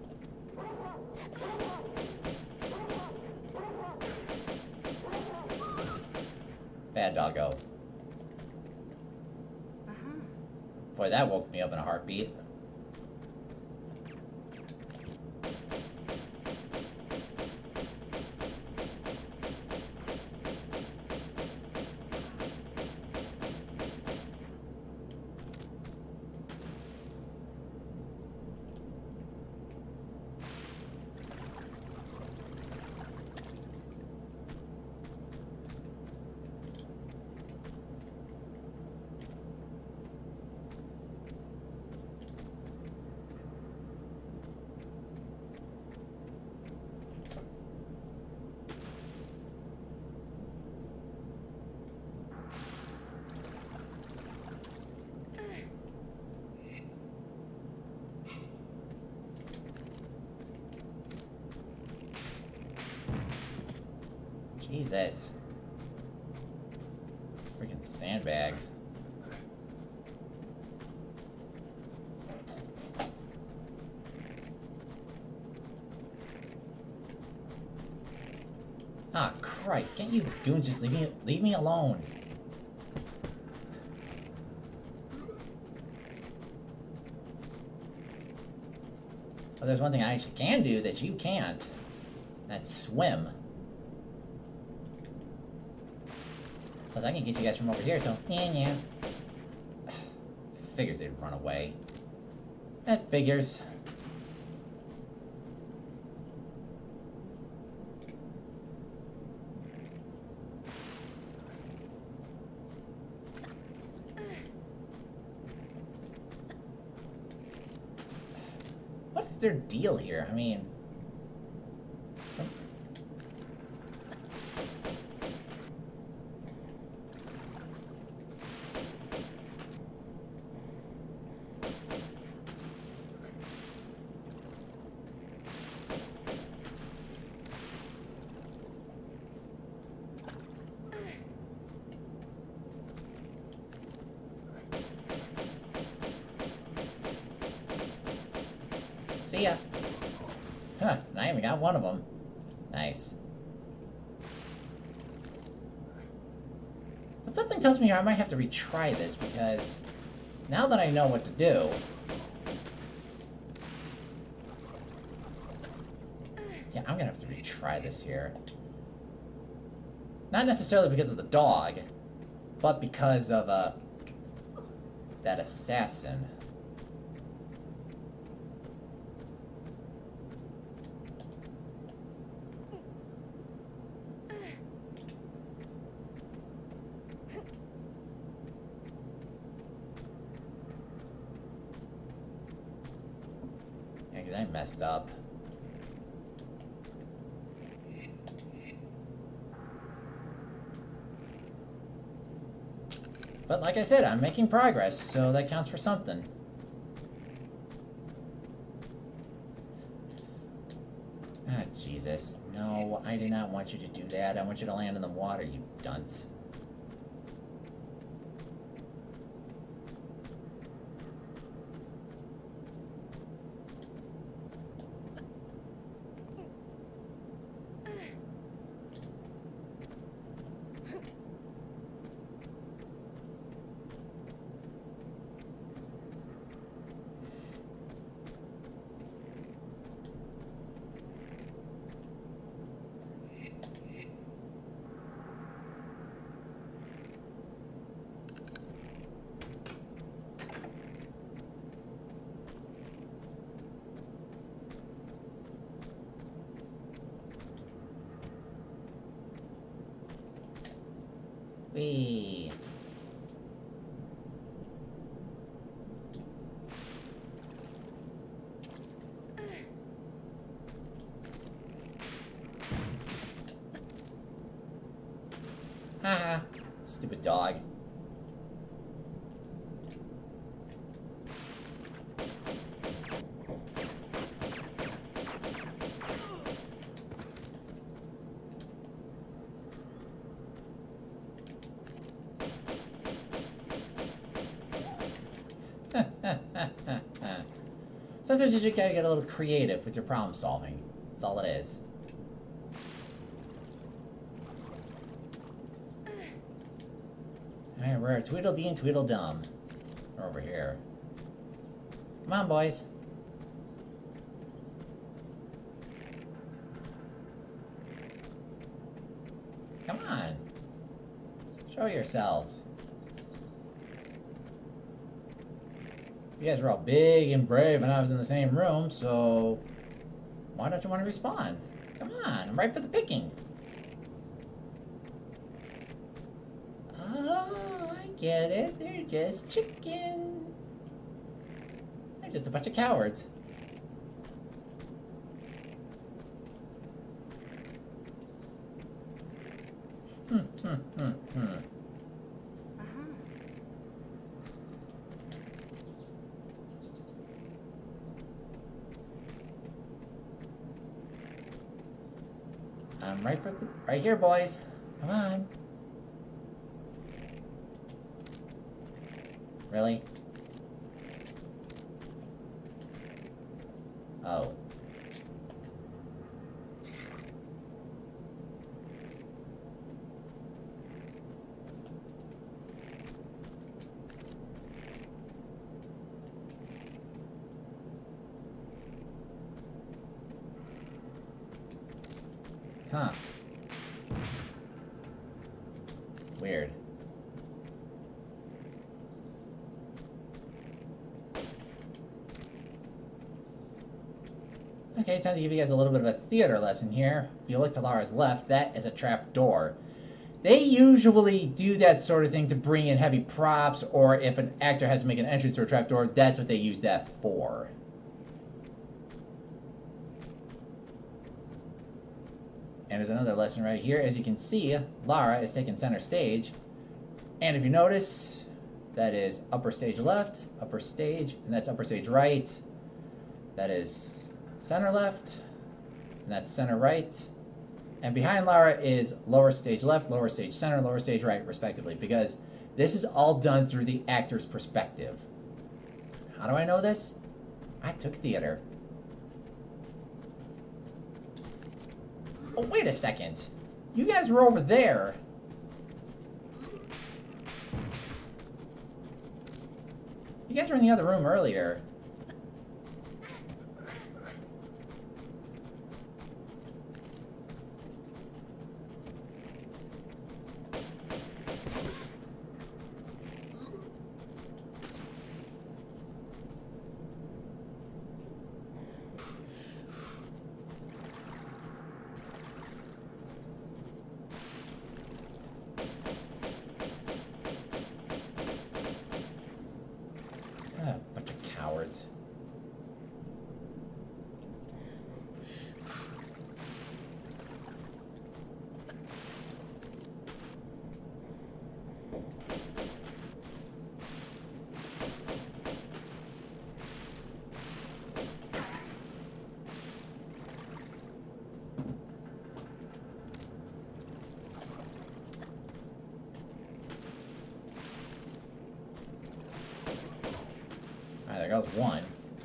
Bad doggo. Boy, that woke me up in a heartbeat. Jesus. Freaking sandbags. Ah, Christ, can't you goons just leave me alone? Well, there's one thing I actually can do that you can't. That's swim. Plus, I can get you guys from over here, so yeah. Figures they'd run away. That figures. What is their deal here? I mean... See ya. Huh, and I even got one of them. Nice. But something tells me I might have to retry this, because now that I know what to do... Yeah, I'm gonna have to retry this here. Not necessarily because of the dog, but because of, that assassin. Yeah, because I messed up. But like I said, I'm making progress, so that counts for something. Ah, Jesus. No, I did not want you to do that. I want you to land in the water, you dunce. Whee! Haha, stupid dog. Sometimes you just gotta get a little creative with your problem solving. That's all it is. Alright, we're Tweedledee and Tweedledum. We're over here. Come on, boys. Come on. Show yourselves. You guys were all big and brave when I was in the same room, so why don't you want to respawn? Come on, I'm right for the picking. Oh, I get it. They're just chicken. They're just a bunch of cowards. I'm right here, boys. Come on. Really? Oh. Huh. Weird. Okay, time to give you guys a little bit of a theater lesson here. If you look to Lara's left, that is a trap door. They usually do that sort of thing to bring in heavy props, or if an actor has to make an entrance to a trap door, that's what they use that for. And there's another lesson right here. As you can see, Lara is taking center stage. And if you notice, that is upper stage left, upper stage, and that's upper stage right. That is center left, and that's center right. And behind Lara is lower stage left, lower stage center, lower stage right, respectively, because this is all done through the actor's perspective. How do I know this? I took theater. Oh, wait a second. You guys were over there. You guys were in the other room earlier. Bunch of cowards. one.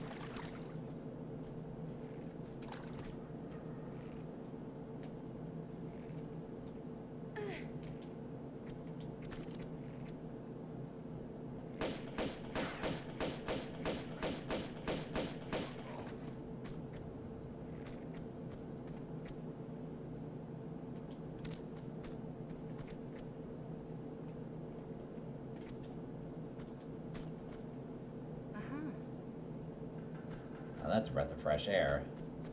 Now that's a breath of fresh air.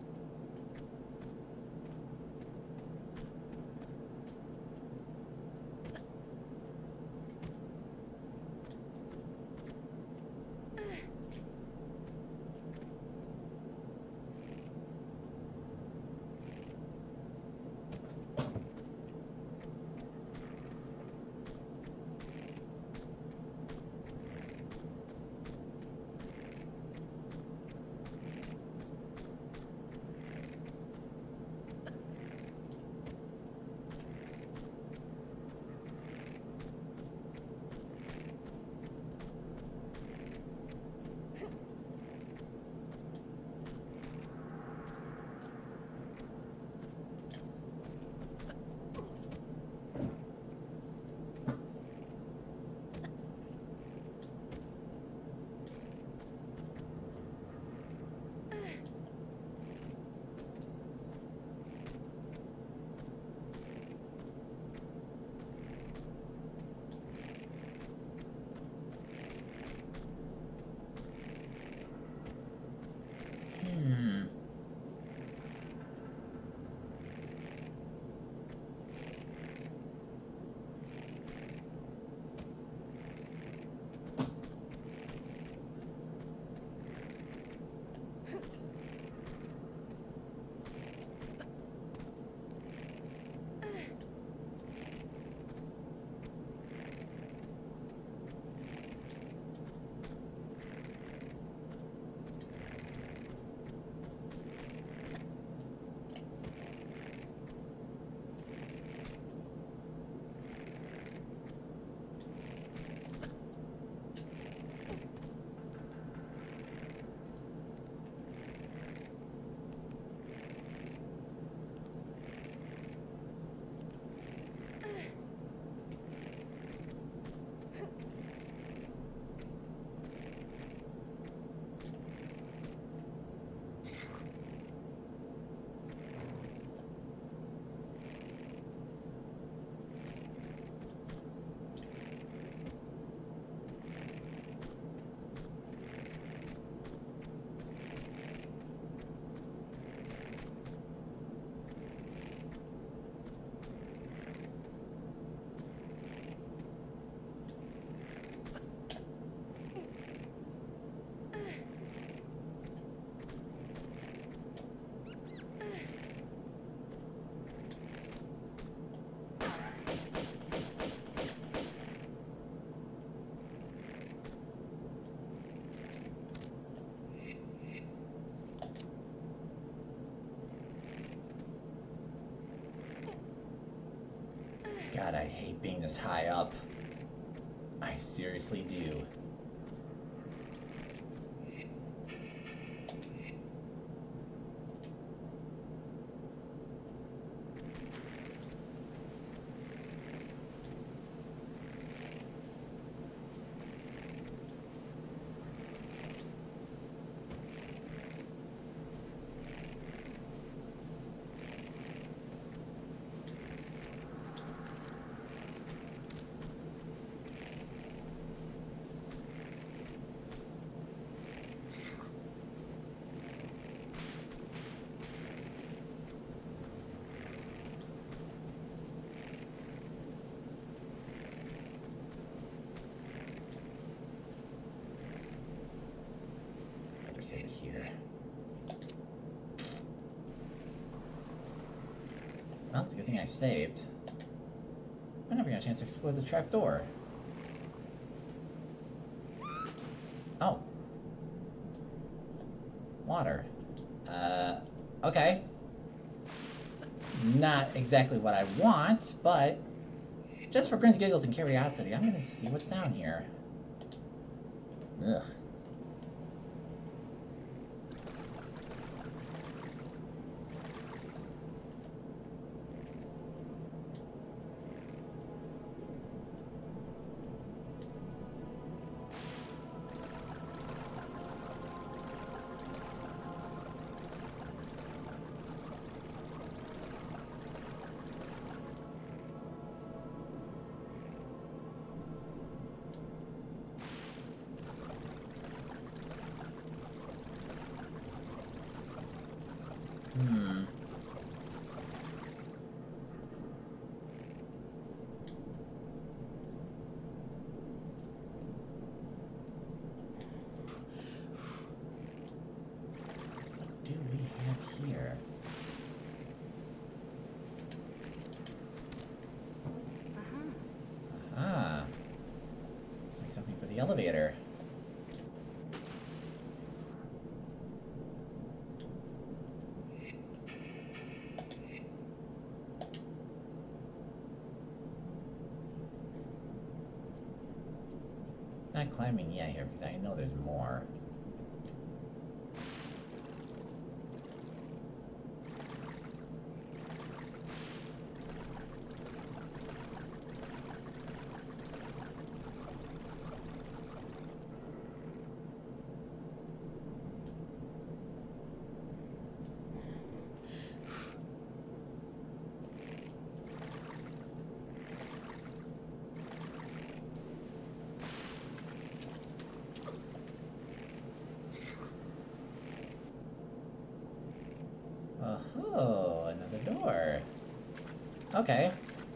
God, I hate being this high up. I seriously do. Save it here. Well, it's a good thing I saved. I never got a chance to explore the trapdoor. Oh. Water. Okay. Not exactly what I want, but just for grins, giggles, and curiosity, I'm gonna see what's down here. Ugh. elevator. Not climbing yet here because I know there's more. Oh, another door. Okay.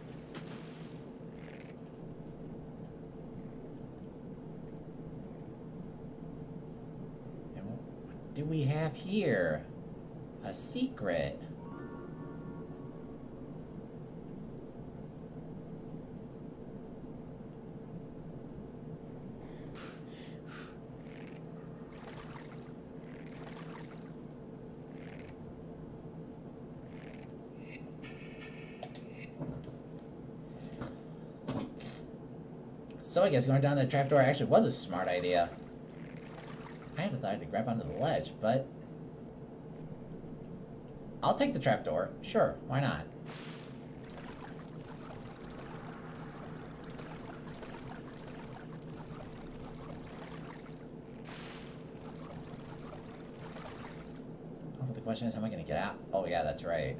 And what do we have here? A secret. So I guess going down that trapdoor actually was a smart idea. I had thought to grab onto the ledge, but I'll take the trapdoor. Sure, why not? Oh, but the question is, how am I going to get out? Oh, yeah, that's right.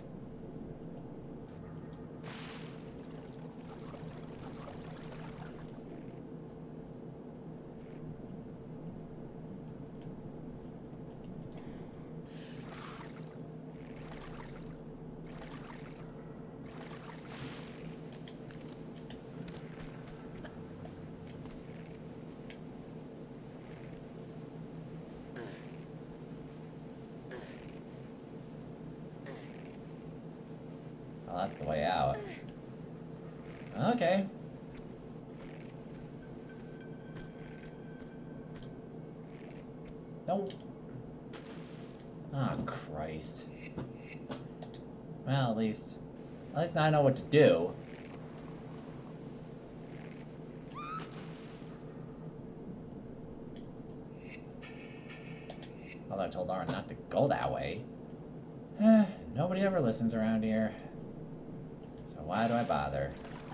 Well, that's the way out. Okay. No. Oh, Christ. Well, at least now I know what to do. Although I told Lauren not to go that way. Nobody ever listens around here. So why do I bother?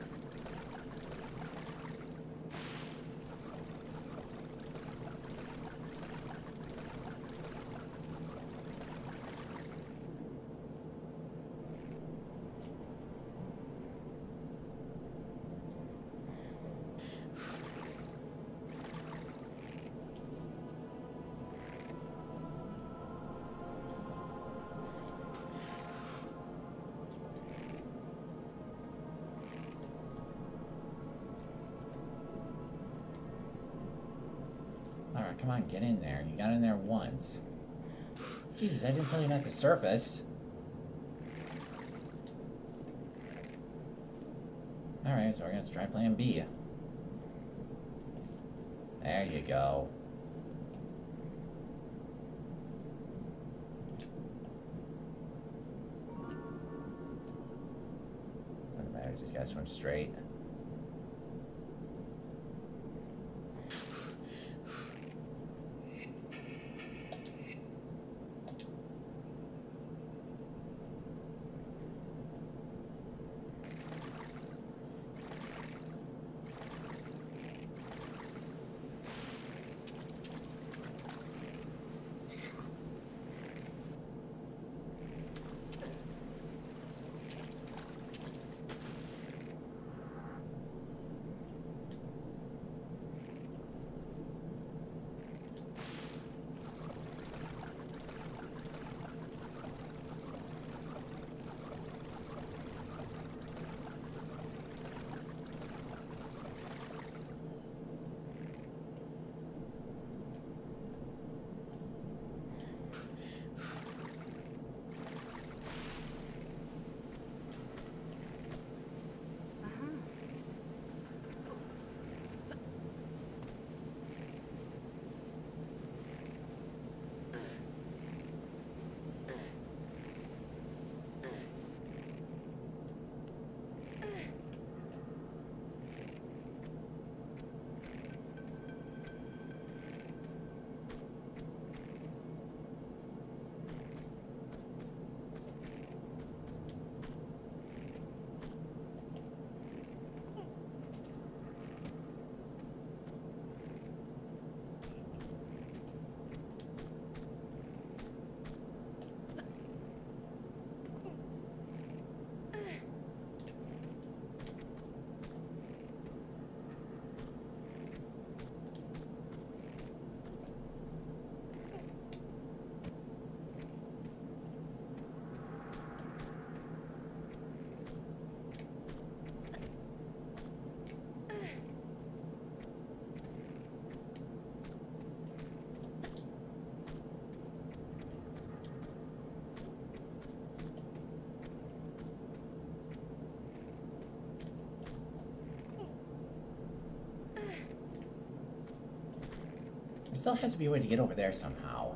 Alright, come on, get in there. You got in there once. Jesus, I didn't tell you not to surface. Alright, so we're going to try plan B. There you go. Doesn't matter, just gotta swim straight. still has to be a way to get over there somehow.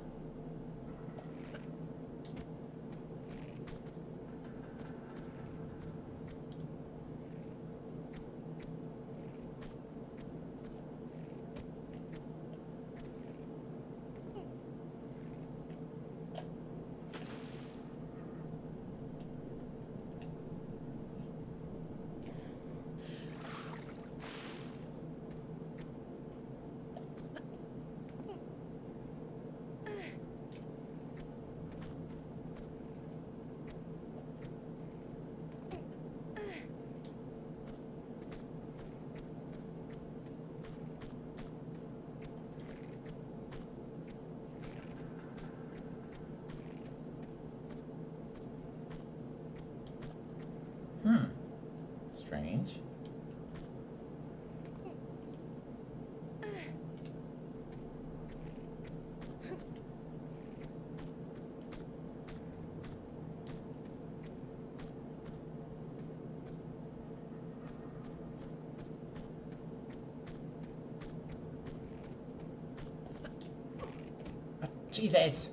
Strange. Oh, Jesus!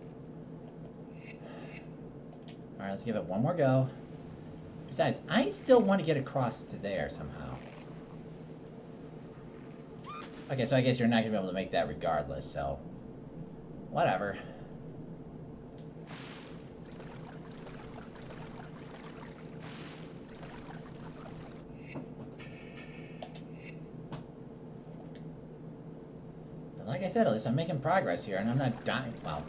Alright, let's give it one more go. Besides, I still want to get across to there somehow. Okay, so I guess you're not going to be able to make that regardless, so... whatever. But like I said, at least I'm making progress here, and I'm not dying. Well,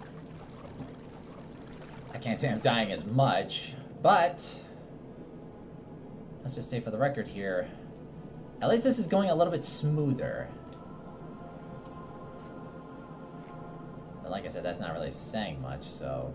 I can't say I'm dying as much, but... let's just say for the record here, at least this is going a little bit smoother. But like I said, that's not really saying much, so...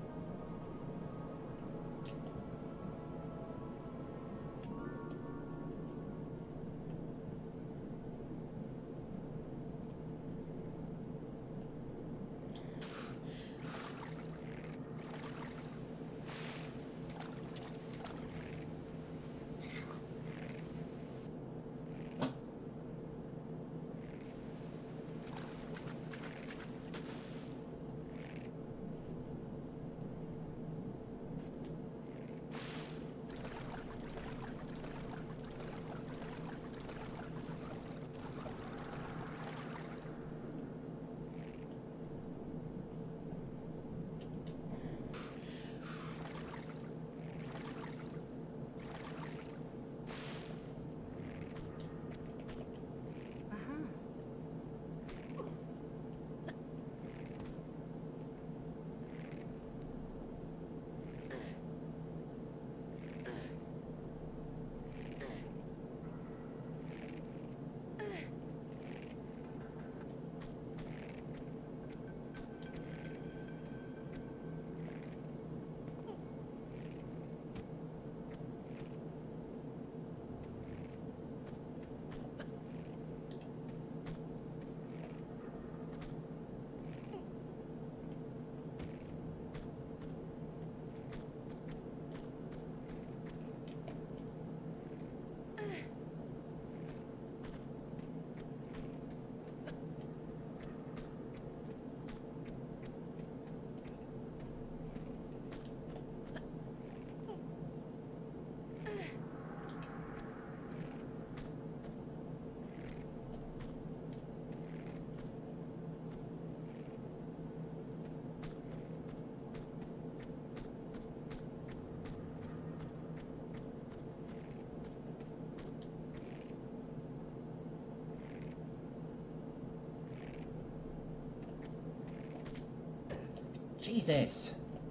Jesus!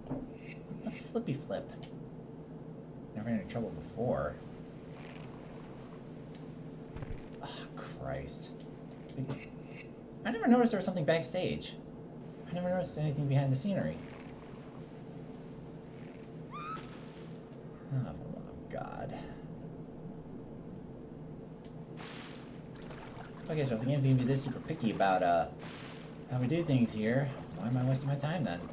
What flippy flip? Never had any trouble before. Oh, Christ. I never noticed there was something backstage. I never noticed anything behind the scenery. Oh, God. Okay, so if the game's gonna be this super picky about, how we do things here, why am I wasting my time then?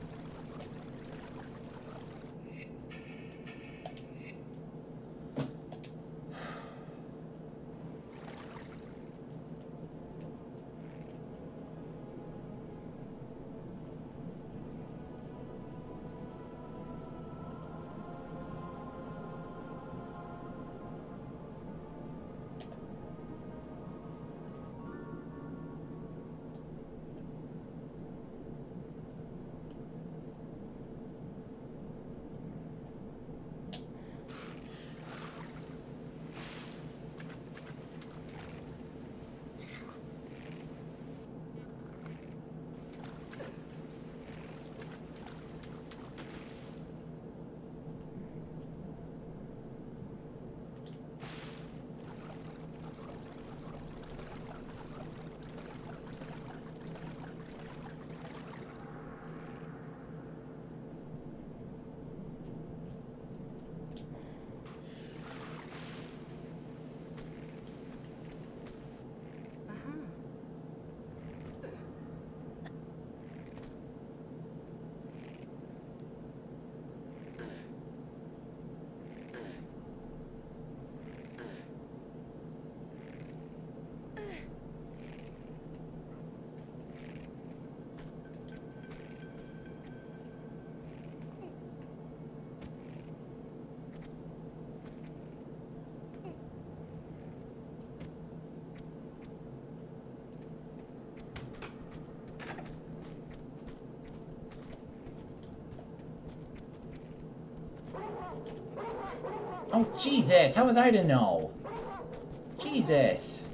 Oh, Jesus! How was I to know? Jesus!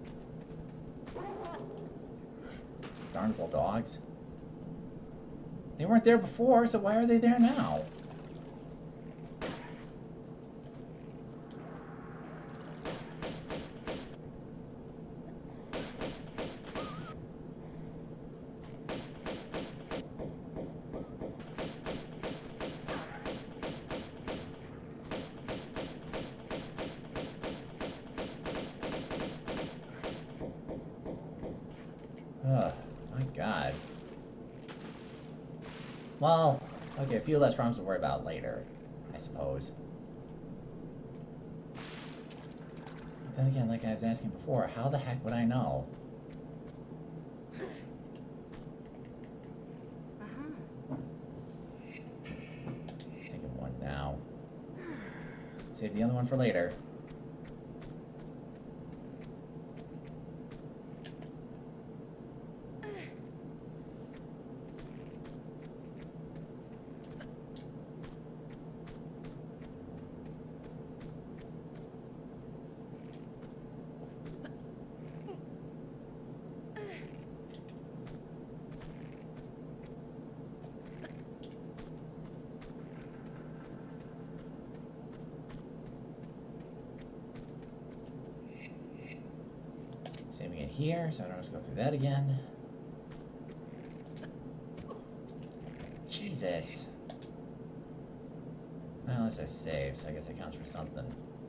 Darn bulldogs. They weren't there before, so why are they there now? Ugh, my God. Well, okay, a few less problems to worry about later, I suppose. But then again, like I was asking before, how the heck would I know? Taking one now. Save the other one for later. Saving it here, so I don't have to go through that again. Jesus. Well, unless I save, so I guess that counts for something.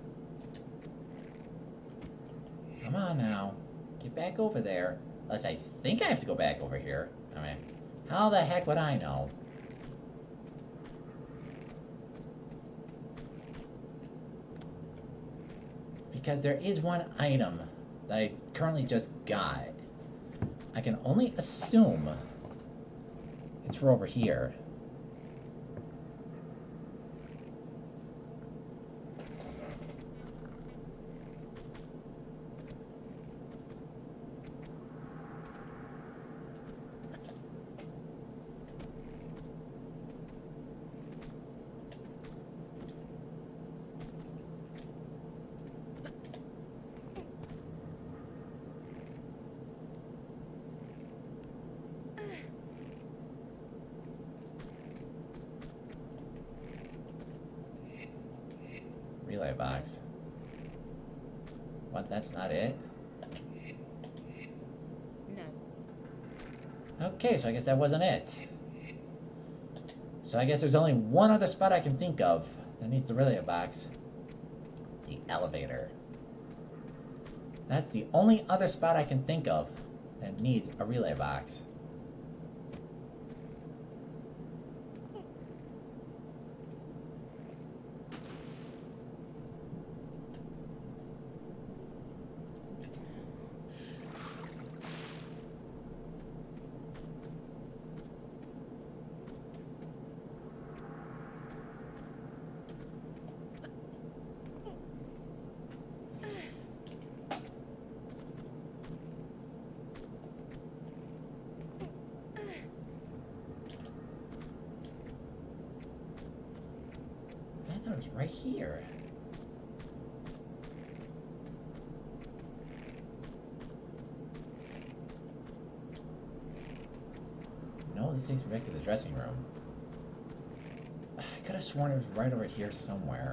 Come on now. Get back over there. Unless I think I have to go back over here. I mean, how the heck would I know? Because there is one item that I currently just got. I can only assume it's for over here. Relay box. What, that's not it? No. Okay, so I guess that wasn't it. So I guess there's only one other spot I can think of that needs the relay box. The elevator. That's the only other spot I can think of that needs a relay box. I thought it was right here. No, this takes me back to the dressing room. I could have sworn it was right over here somewhere.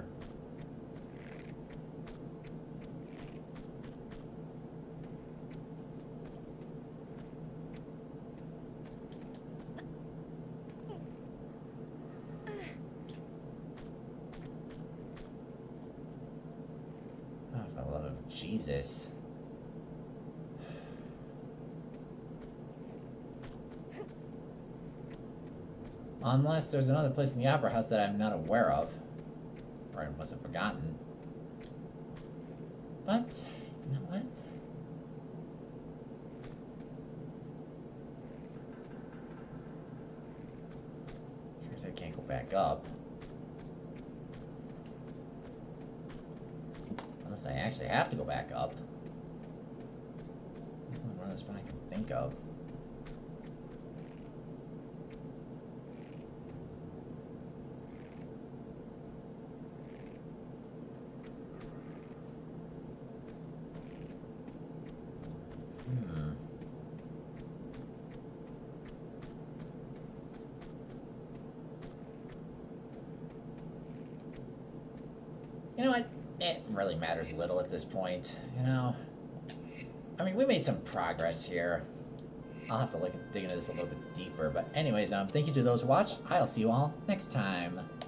Oh, for the love of Jesus. Unless there's another place in the Opera House that I'm not aware of. Or I must have forgotten. But, you know what? Sure as I can't go back up. Unless I actually have to go back up. There's only one other spot I can think of. You know what? It really matters little at this point, you know? I mean, we made some progress here. I'll have to dig into this a little bit deeper, but anyways, thank you to those who watched. I'll see you all next time.